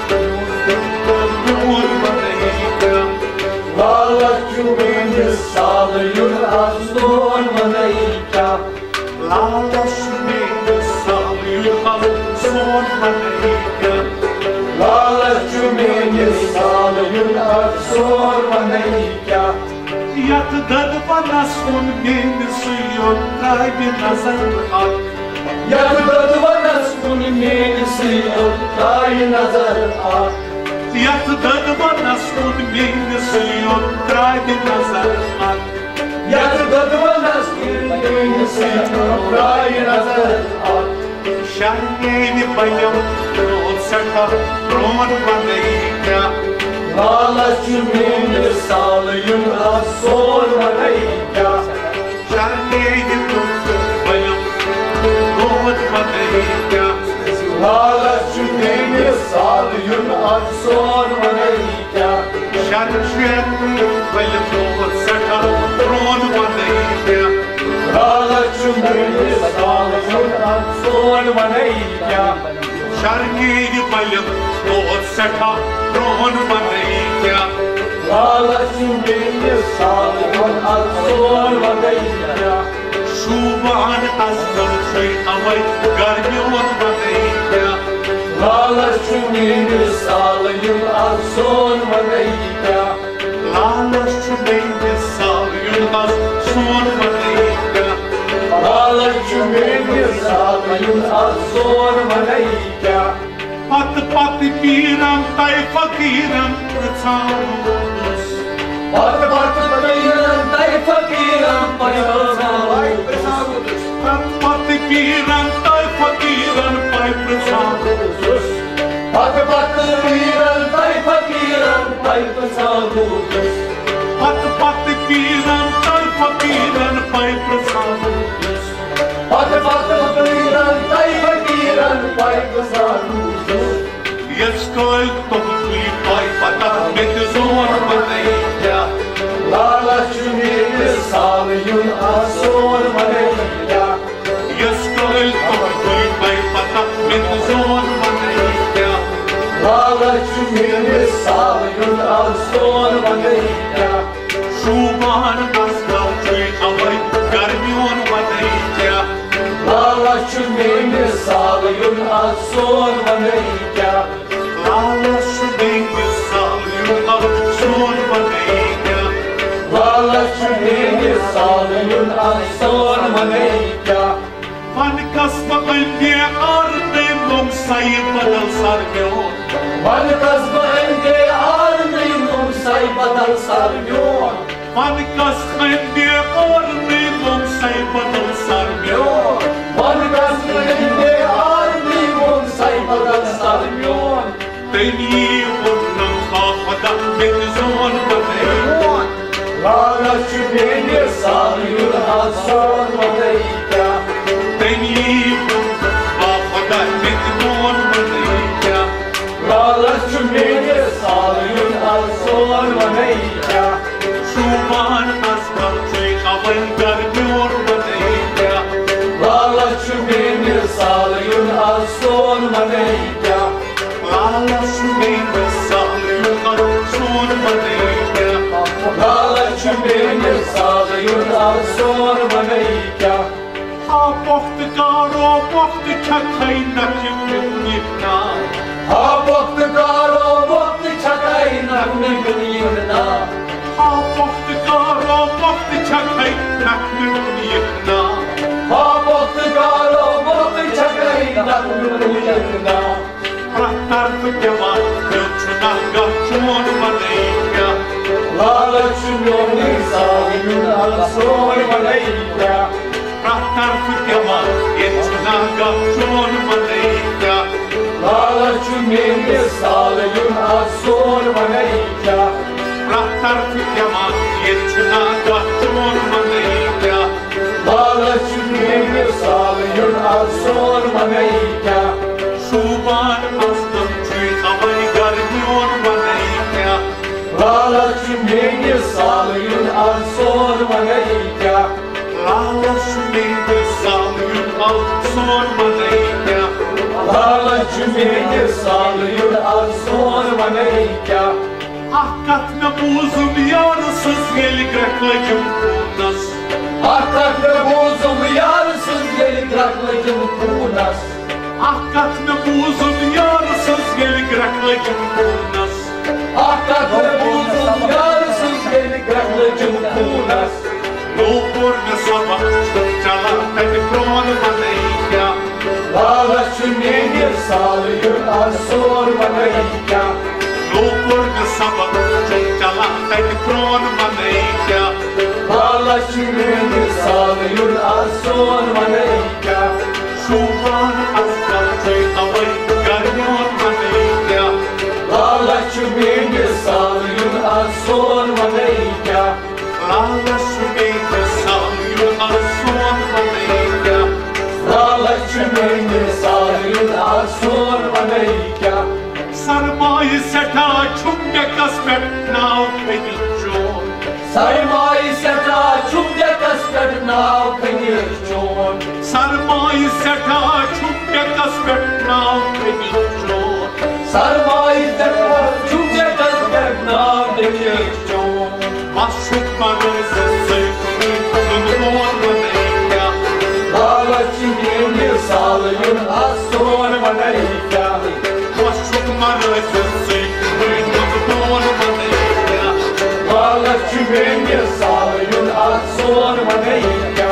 Speaker 2: garyon malayınca
Speaker 3: Lalas cümleniz sağlayın az sormalayınca
Speaker 2: Lalas cümleniz sağlayın az sormalayınca
Speaker 3: Lalas cümleniz sağlayın az sormalayınca
Speaker 2: Yatdan bana son beni suyun kaybı nazar ak
Speaker 3: Yatdan bana son beni suyun kaybı nazar ak
Speaker 2: Yatdan bana son beni suyun kaybı nazar ak
Speaker 3: Yatdan bana son beni suyun kaybı nazar ak
Speaker 2: Şarkıyı bayım olsaka ron banayıka
Speaker 3: Lalas cümleniz sağlayın az sormalayınca
Speaker 2: Şarkıyı bayım ron banayıka
Speaker 3: Lalas cümleniz sağlayın az sormalayınca
Speaker 2: Şarkıyı bayım olsaka ron banayıka
Speaker 3: Lalas cümleniz sağlayın az sormalayınca
Speaker 2: Şarkıyı bayım olsaka ron banayıka
Speaker 3: Lalas cümleniz sağlayın az sormalayınca
Speaker 2: Şuban azdan şey amay garyon banayıka
Speaker 3: Lalas cümleniz sağlayın az sormalayınca
Speaker 2: Lalas cümleniz sağlayın az sormalayınca
Speaker 3: Lalas cümleniz sağlayın az sormalayınca
Speaker 2: Pat pat piram tay fakiram prçanus
Speaker 3: Pat pat piram tay fakiram prçanus
Speaker 2: Pat pat piram tay fakiram pay prçanus
Speaker 3: Pat pat piram tay fakiram prçanus
Speaker 2: Pat pat piram tay fakiram pay prçanus
Speaker 3: Pat pat piram tay fakiram prçanus
Speaker 2: Yeskol topli pay patak met zor banayıka
Speaker 3: Lalas cümleniz sağlayın az sormalayınca
Speaker 2: Yeskol topli pay patak met zor banayıka
Speaker 3: Lalas cümleniz sağlayın az sormalayınca
Speaker 2: Şuban azgal çuy amay garyon banayıka
Speaker 3: Lalas cümleniz sağlayın az sormalayınca
Speaker 2: Lalas cümleniz sağlayın az sormalayınca
Speaker 3: Lalas cümleniz sağlayın az sormalayınca
Speaker 2: Van kasma kalbi ardı mum sayıp badal sarmıyor
Speaker 3: Van kasma elde ağrınıyım say badal sarmıyor
Speaker 2: Van kasma kalbi ardı mum sayıp badal sarmıyor
Speaker 3: Van kasma elde ağrınıyım say badal sarmıyor
Speaker 2: Beni vurdum kafada beni zor banayıka
Speaker 3: Lalas cümleniz sağlayın az sormalayınca
Speaker 2: Beni vurdum kafada beni zor banayıka
Speaker 3: Lalas cümleniz sağlayın az sormalayınca
Speaker 2: Şuban azgal çuy amay garyon banayıka
Speaker 3: Lalas cümleniz sağlayın son manayka
Speaker 2: Ha boxtu garo boxtu çakay nakim yunna
Speaker 3: Ha boxtu garo boxtu çakay nakim yunna
Speaker 2: Ha boxtu garo boxtu çakay nakim yunna
Speaker 3: Ha boxtu garo boxtu çakay nakim yunna
Speaker 2: Rattar fıkema Gülçuna gahçumun manayka
Speaker 3: Lala çumyoni sağyuna son manayka
Speaker 2: Rattar fıkema Gülçuna gahçumun manayka
Speaker 3: Lala çumyoni sağyuna son manayka
Speaker 2: Rattar fıkema Gülçuna gahçumun manayka
Speaker 3: Lala çumyoni sağyuna son manayka
Speaker 2: Şuban astım çüy havay gardiyon manayka
Speaker 3: Lala çumyoni sağyuna son manayka
Speaker 2: Lala şumeyde sağyın al son manayka
Speaker 3: Lala çumyoni sağyuna son manayka
Speaker 2: Hakikat mebuzum yarısız gelik reklacım kunas
Speaker 3: Hakikat mebuzum yarısız gelik reklacım kunas
Speaker 2: Hakikat mebuzum yarısız gelik reklacım kunas
Speaker 3: Hakikat mebuzum yarısız gelik reklacım kunas
Speaker 2: Nupur ne sabah çala tedi kron manayka
Speaker 3: Lala çumyoni sağyuna son manayka
Speaker 2: Nupur ne sabah çala tedi kron manayka
Speaker 3: Lala çumyoni sağyuna son manayka
Speaker 2: Şuban aslan çüy havay gardiyon manayka
Speaker 3: Lala çumyoni sağyuna son manayka
Speaker 2: Lala şumeyde sağyın al son manayka
Speaker 3: Lala çumyoni sağyuna son manayka
Speaker 2: Sarmayı seta çumge kasper nav pegichon
Speaker 3: Sarmayı seta çumge kasper nav pegichon
Speaker 2: Sarmayı seta çumge kasper nav pegichon
Speaker 3: Sarmayı seta çumge kasper nav pegichon
Speaker 2: Masuk manızı sıkın zunmon manayka
Speaker 3: Lala çumyoni sağyuna son manayka
Speaker 2: Masuk manızı sıkın zunmon manayka
Speaker 3: Lala çumyoni sağyuna son manayka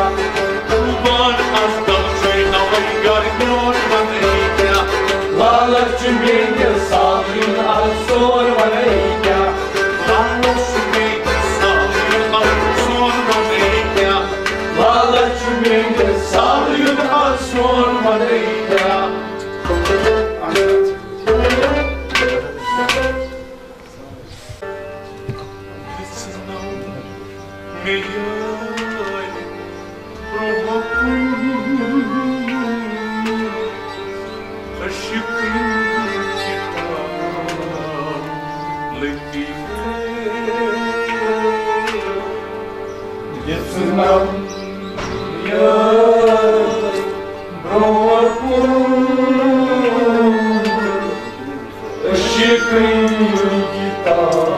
Speaker 2: Şuban aslan çüy havay gardiyon manayka
Speaker 3: Lala çumyoni sağyuna son manayka
Speaker 2: Lala şumeyde sağyın al son manayka
Speaker 3: Lala çumyoni sağyuna son manayka Yesunam ya Brahmapur Shikrin kita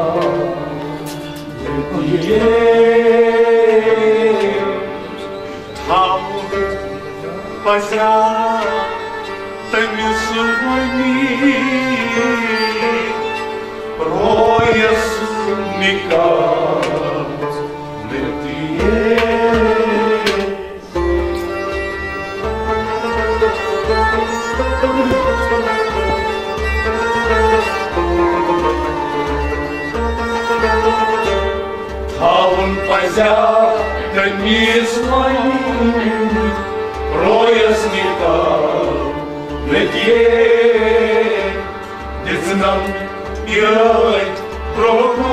Speaker 2: Tavur paza tanısıvani Royas nikat letiye Tavur paza tanısıvani Royas nikat letiye Dezinam yay Prabhu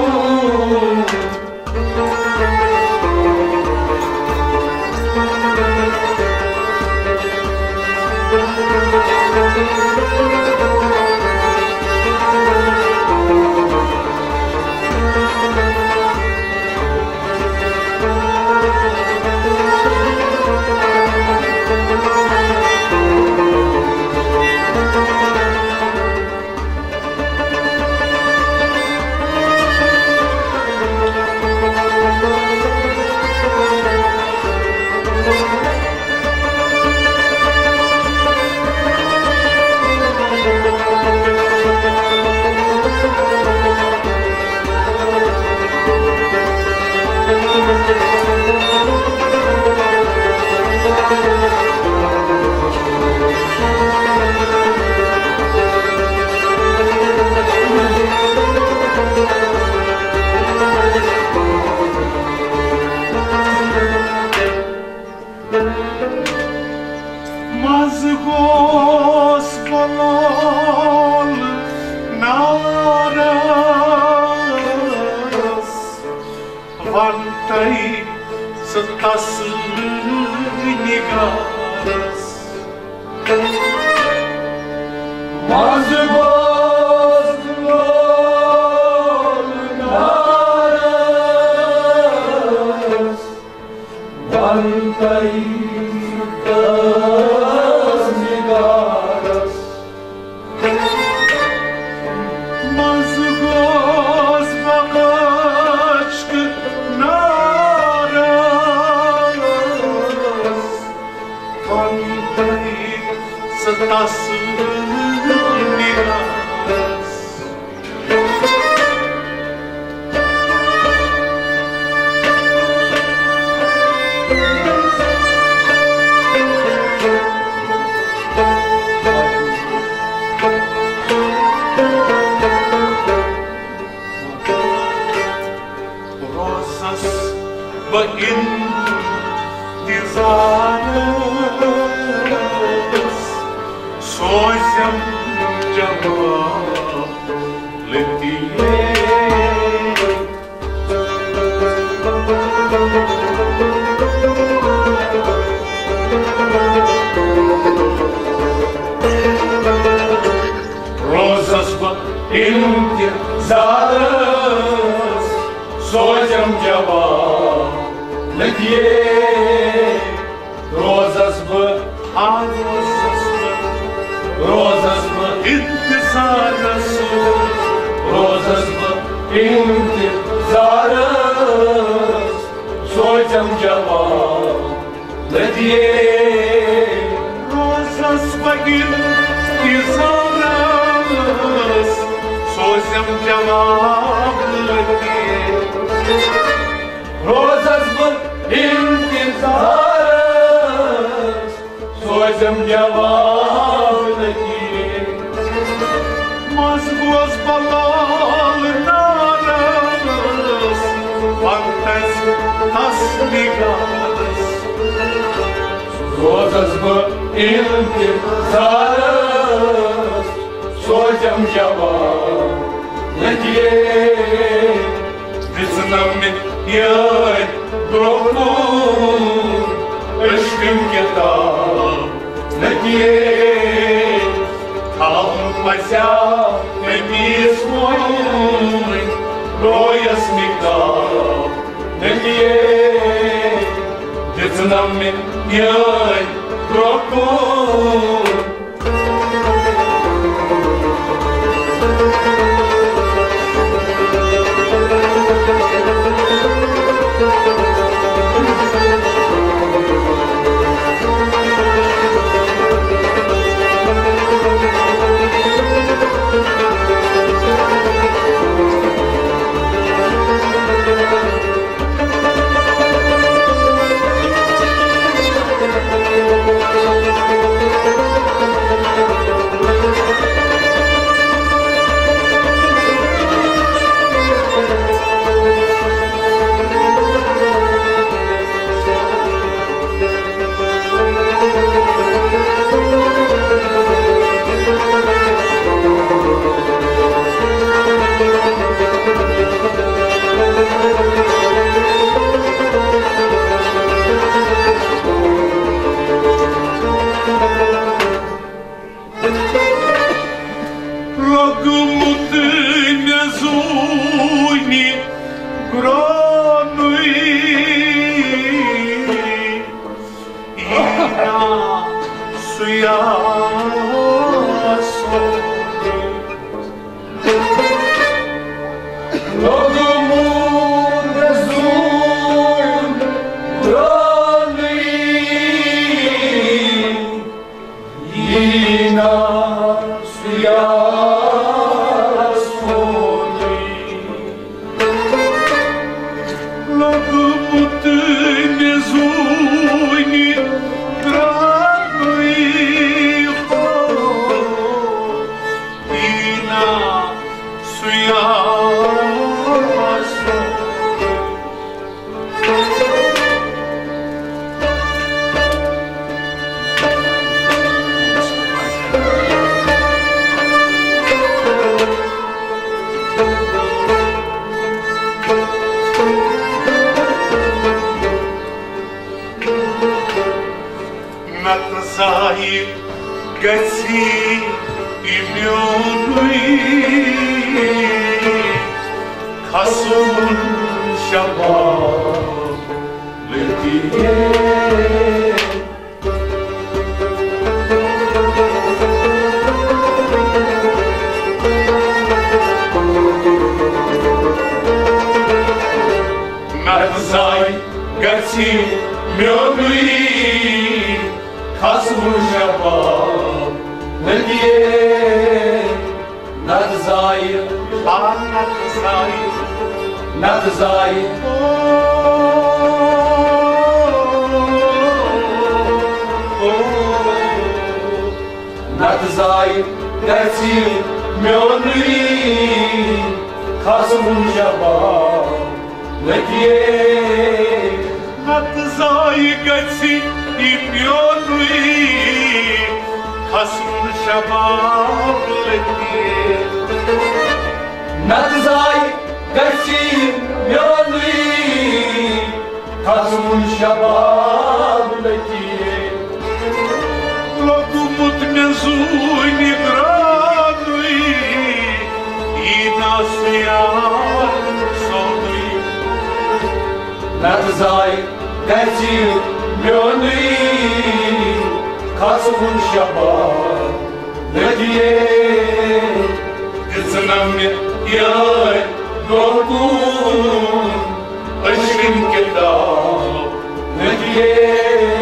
Speaker 2: Mazgos balol naras vantai setas nigaras
Speaker 3: Mazgos balol naras vantai setas nigaras
Speaker 2: Mazgos bagachk naras vantai setas nigaras Rosas beintizarnas Sozam jawab letiye Rosas beintizarnas Sozam jawab letiye Rosas beintizarnas Rosas beintizarnas Rosas beintizarnas Sozam jawab letiye Rosas beintizarnas Sozam jawab letiye
Speaker 3: Rosas beintizarnas Sozam jawab letiye
Speaker 2: Mazgos balol naras vantais tas nigaras
Speaker 3: Rosas beintizarnas Sozam jawab letiye
Speaker 2: Viznamin yay brokun Eşkim ketab letiye Kalmasa nefis moy Royas miktar letiye Viznamin yay brokun Lăgământ-ne zuni, dragului Natazai găsi imiunui ca sun și-abam lătie. Natazai găsi imiunui ca sun și-abam lătie. Natazai, ah, Natazai, Natazai, Natazai, găsi imiunui ca sun și-abam lătie. Natazai găsi imiunui ca sun și-abam lătie.
Speaker 3: Natazai găsi imiunui ca sun și-abam lătie.
Speaker 2: Locumut mezuni gradui i nasya sonui.
Speaker 3: Natazai găsi imiunui ca sun și-abam lătie.
Speaker 2: Gâțână-mi iar locum își închedau lătie.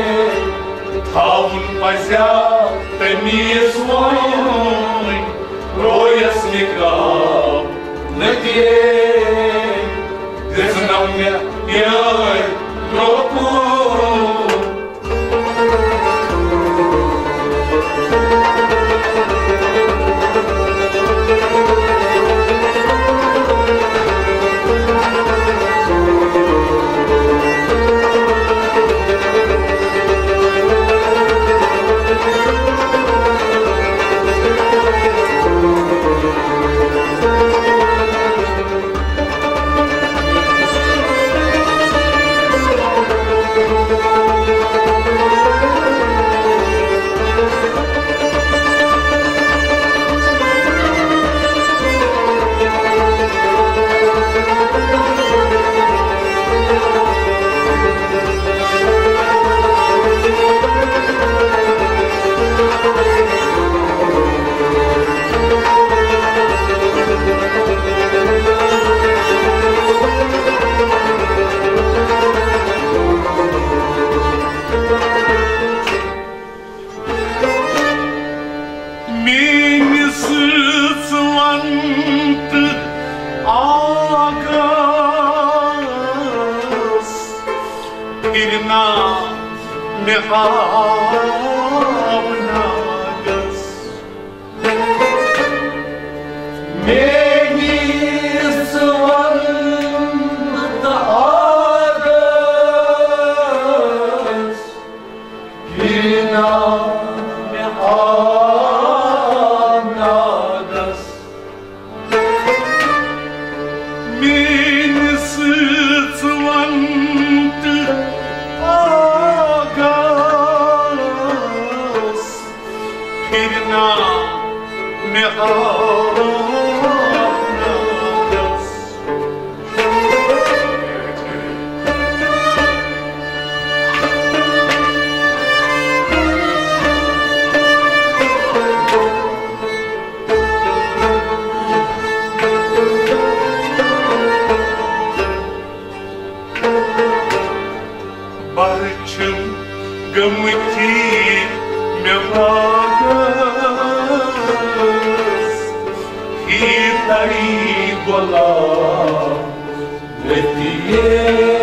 Speaker 2: Taun pazea pe miezoi, roiasnica lătie. Gâțână-mi iar locum Avnagas
Speaker 3: Meni svanta agas Pirina me avnagas
Speaker 2: Meni svanta agas Pirina me avnagas Barçın gămâtii mi-amagas Hitari gola lătie.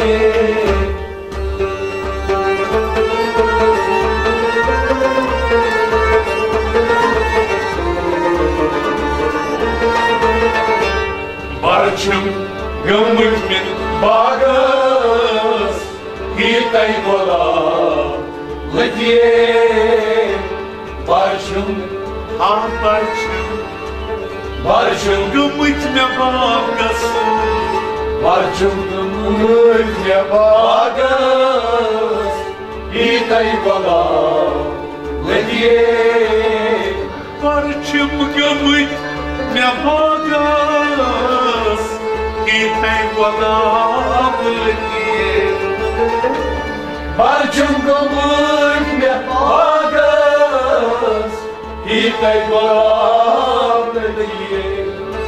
Speaker 2: Barçın gămâtii mi-amagas Hitari gola lătie.
Speaker 3: Barçın,
Speaker 2: ah barçın,
Speaker 3: barçın,
Speaker 2: gămâtii mi-amagas
Speaker 3: barçın gămâtii mi-amagas Итай вода, летие.
Speaker 2: Парчем гамыть мя багас, Итай вода летие.
Speaker 3: Парчем гамыть мя багас, Итай вода летие.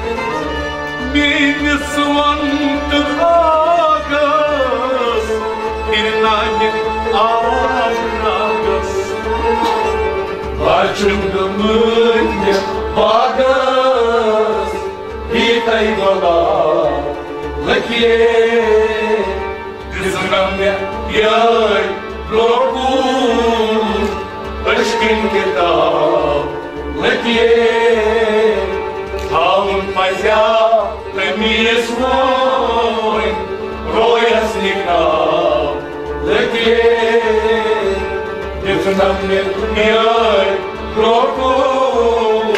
Speaker 2: Меня сванты хагас, Ирнане авнагас.
Speaker 3: Парчем гамыть мя багас, Итай вода летие.
Speaker 2: Кызгамя яй прокур, Ашкин кетап летие. Таун пазя тами свой, Роя снега летие. Кызгамя яй прокур.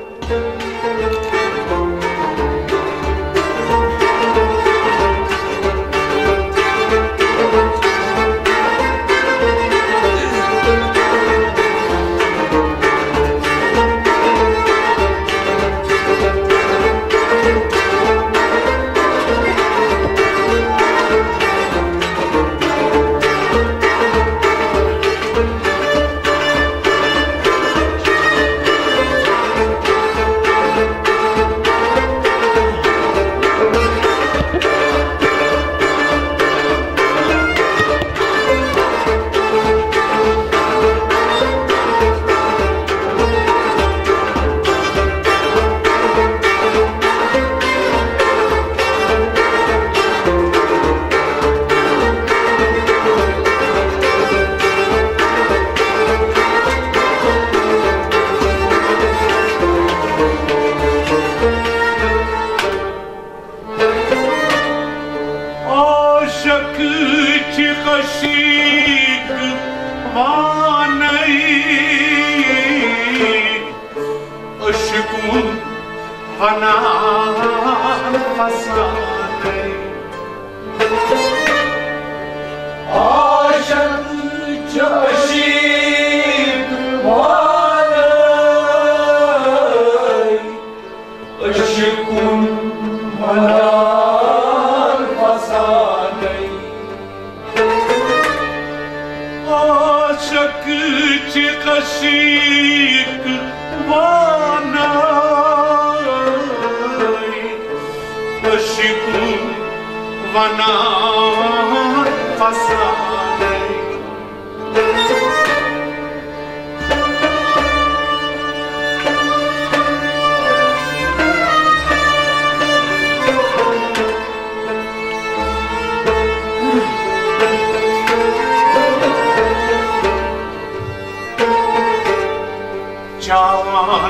Speaker 2: Jawan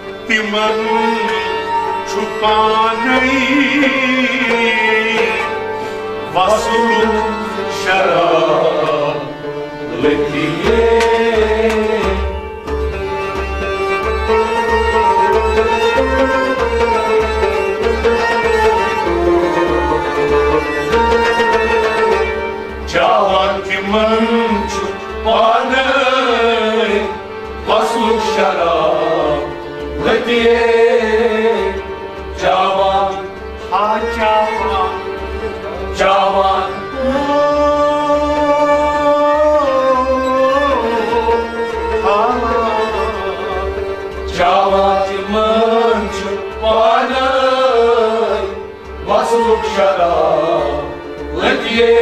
Speaker 2: timan chupanai Vasuluk sharab letiye Jawan timan chupanai Vasuluk sharab letiye Jawan ha Jawan Jawan Jawan timan chupanai Vasuluk sharab letiye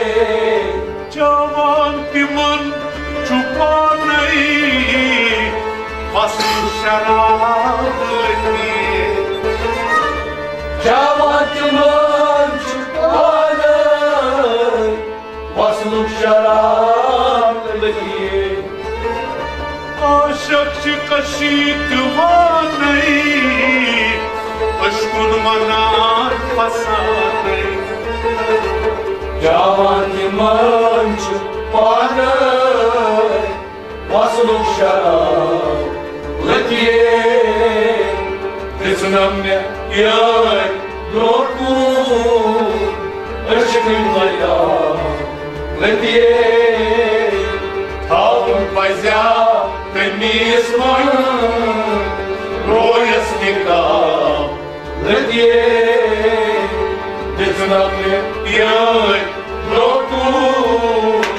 Speaker 2: Jawan timan chupanai Vasuluk sharab letiye Jawan timan chupanai Vasuluk sharab letiye Aşık çıkaşık vanay Aşkın manar fasanay
Speaker 3: Jawan timan chupanai Vasuluk sharab letiye
Speaker 2: Kızınamya yay yorgun Aşkın maya letiye
Speaker 1: пойзя тремис мой, роя снега, людей, дезнатны яй, рокун.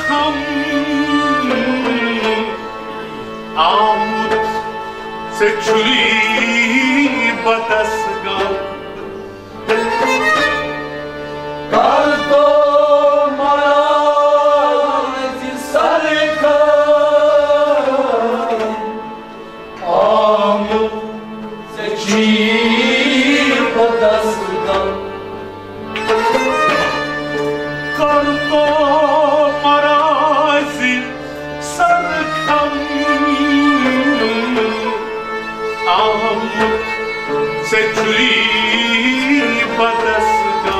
Speaker 2: sarkam Amut se čuli batasga
Speaker 3: Kanto marazi sarkam Amut se čuli batasga
Speaker 2: Kanto marazi sarkam Amut se čuli batasga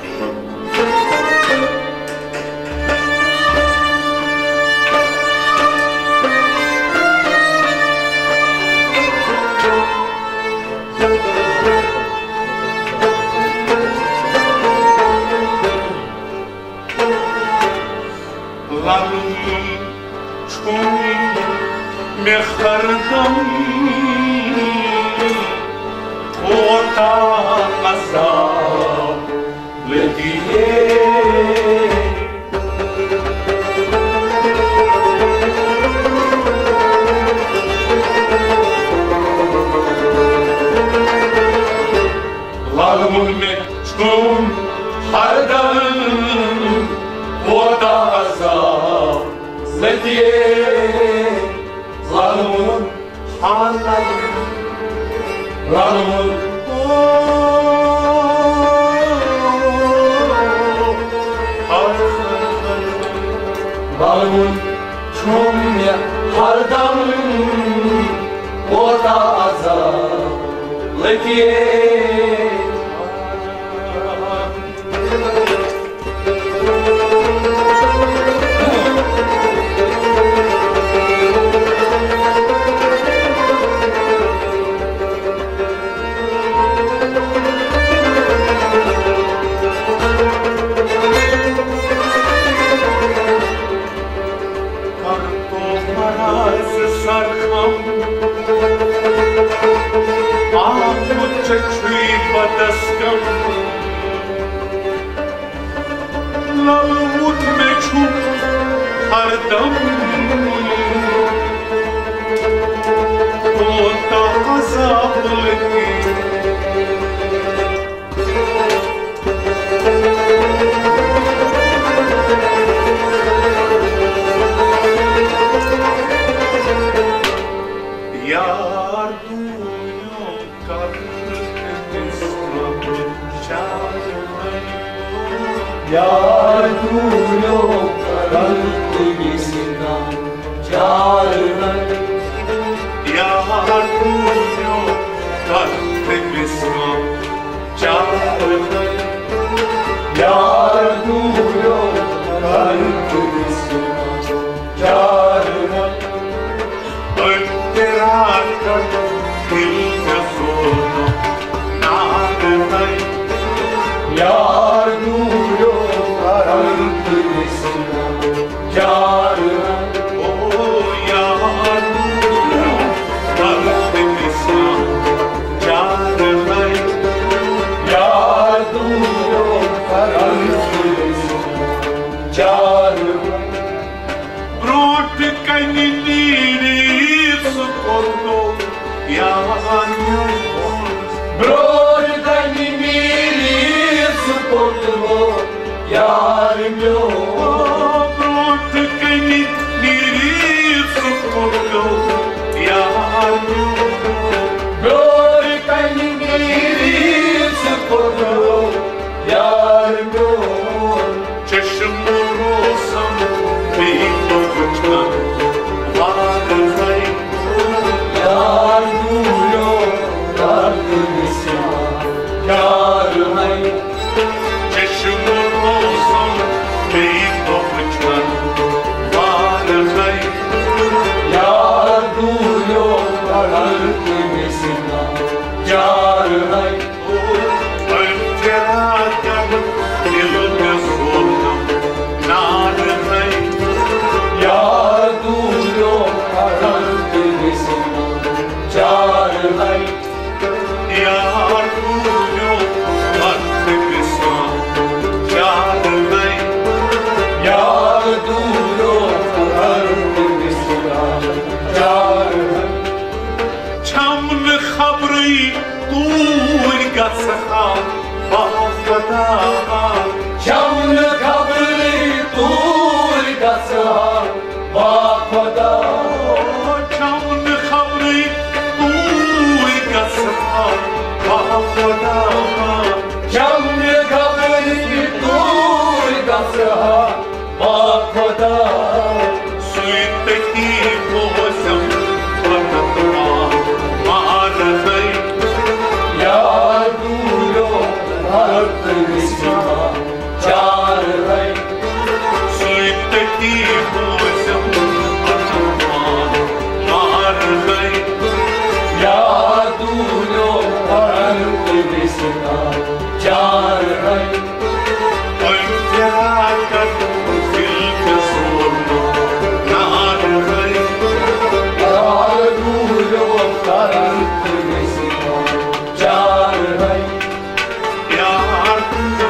Speaker 2: Lalum çum mehardam Ota azab letiye Lalum çum hardam Ota azab letiye Lalum hardam Lalum
Speaker 3: Balmun çumya hardam Ota azab letiye
Speaker 2: sarkam Amut se čuli batasgam Lalmut me čum hardam Ota azab letiye Yar duyo
Speaker 3: Yar duyo karanlık gecesinden çağırır
Speaker 2: Yar duyo kalbimizden çağırır
Speaker 3: Yar duyo karanlık gecesinden çağırır
Speaker 2: Ötterakar dilde sordu Nâgınay
Speaker 3: Yar duyo karanlık gecesinden çağırır
Speaker 2: O yar duyo kalbimizden çağırır
Speaker 3: Yar duyo karanlık gecesinden çağırır
Speaker 2: Brought caniniri socorro Yavanyo
Speaker 3: Bror caniniri socorro Yarim yok
Speaker 2: Brought caniniri socorro Yavanyo
Speaker 3: Bror caniniri socorro Yarim yok
Speaker 2: Çeşmurosam Beytoğuçtan Varızay
Speaker 3: Yar duyo kalbimizden çağırır
Speaker 2: Çeşmurosam Beytoğuçtan Varızay
Speaker 3: Yar duyo kalbimizden çağırır
Speaker 2: Ötterakar dilde sordu गचहा बाखदा
Speaker 3: Camlı kabri dur gasa Bakhoda
Speaker 2: Camın kabri dur gचहा बाखदा
Speaker 3: Camlı kabri dur gasa Bakhoda
Speaker 2: Suyuttaki bozam bakatma mağarayı
Speaker 3: Ya duro harp misma Char hai
Speaker 2: Suyuttaki bozam bakatma mağarayı
Speaker 3: Ya duro harp misma Char hai
Speaker 2: Ömtehakat zilke sordu mağarayı
Speaker 3: Ya duro harp misma Char hai
Speaker 2: Yar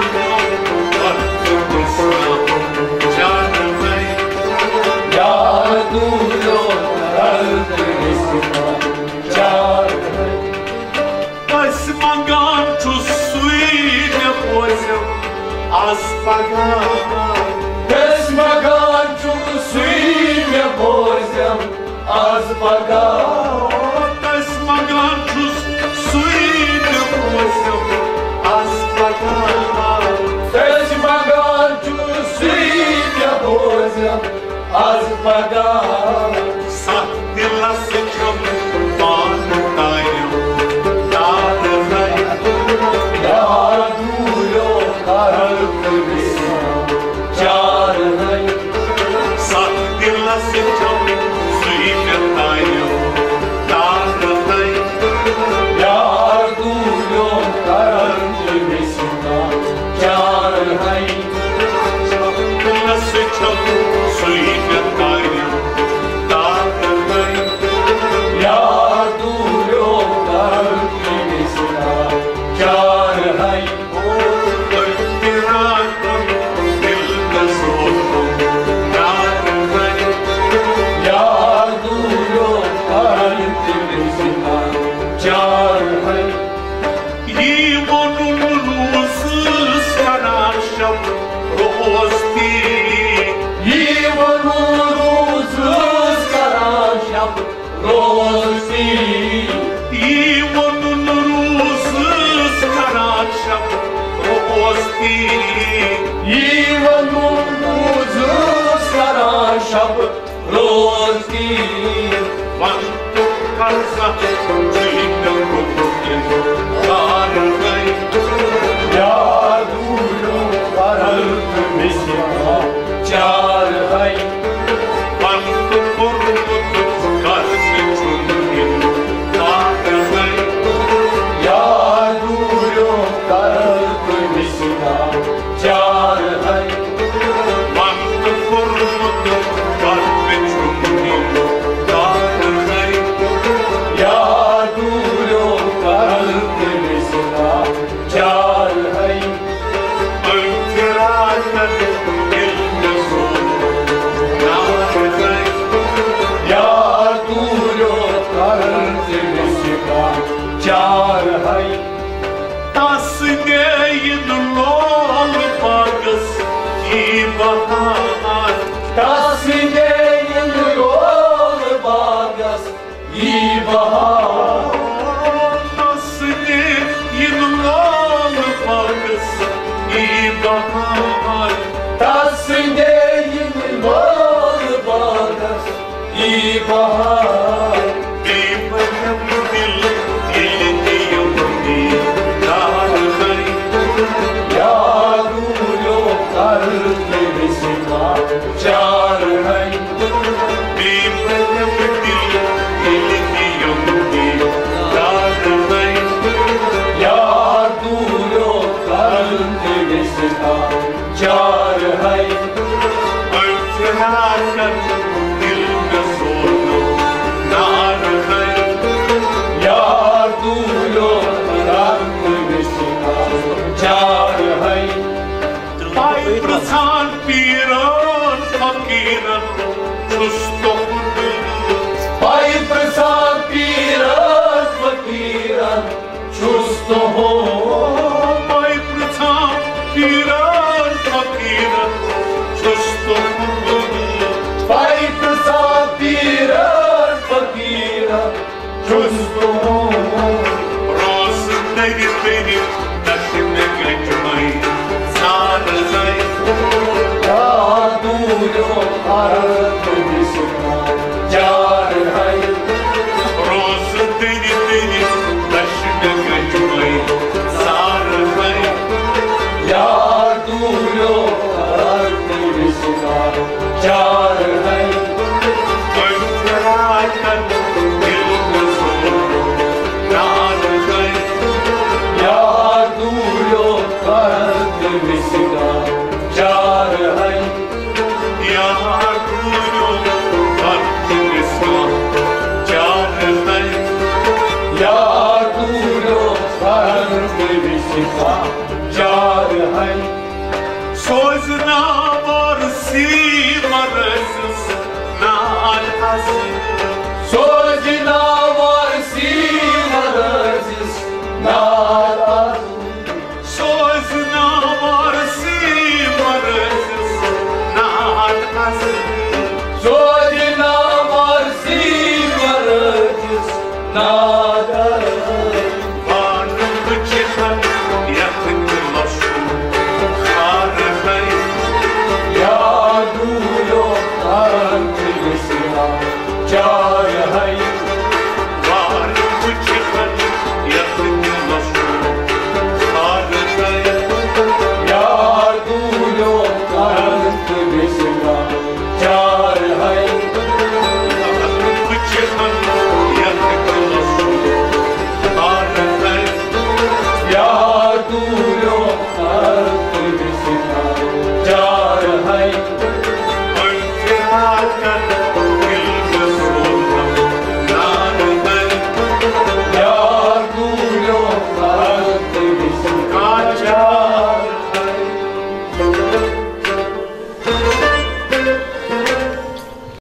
Speaker 3: Ya duro harp misma Char hai
Speaker 2: Asmagan çusuine bozam aspagan
Speaker 3: Pesmagan çok suine bozam Az bagan
Speaker 2: Asmagan çusuine bozam aspagan
Speaker 3: Pesmagan çok suine bozam Az bagan
Speaker 2: Sahtila sıçam bağındayım dağdayım
Speaker 3: Ya duro harp misma Char hai
Speaker 2: Sahtila sıçam suyuttayım dağdayım
Speaker 3: Ya duro harp misma Char hai
Speaker 2: Sahtila sıçam suyuttayım dağdayım
Speaker 3: Ya duro harp misma Char hai
Speaker 2: Öldürakım dilde sordum dağdayım
Speaker 3: Ya duro harp misma Char hai
Speaker 2: Yimonun rusız kanakşam rosti
Speaker 3: Yivanuruzuz karasham rozi
Speaker 2: Yimonun rusız kanakşam rosti
Speaker 3: Yivanuruzuz karasham rozi
Speaker 2: Vantu kalsa çiğne kutukin dağdayım
Speaker 3: Ya duro harp misma Char hai
Speaker 2: Vantu kurmutu kalbi çunkin dağdayım
Speaker 3: Ya duro harp misma Char hai
Speaker 2: Vantu kurmutu kalbi çunkin dağdayım
Speaker 3: Ya duro harp misma Char hai
Speaker 2: Öldürakım dilde sordum dağdayım
Speaker 3: Ya duro harp misma Char hai
Speaker 2: Tasneyin lol bagas ki bahar
Speaker 3: Tasneyin yol bagas i bahar
Speaker 2: Tasneyin lol bagas ki bahar
Speaker 3: Tasneyin yol bagas i bahar
Speaker 2: Benim dil elindeyim dağdayım
Speaker 3: Ya duro harp misma Char hai
Speaker 2: Benim dil elindeyim dağdayım
Speaker 3: Ya duro harp misma Char hai
Speaker 2: Öldürakım dilde sordum dağdayım
Speaker 3: Ya duro harp misma Char hai
Speaker 2: Pai prasan piran fakiran Sustohdu
Speaker 3: Pai prasad piran fakiran Chusto ho زور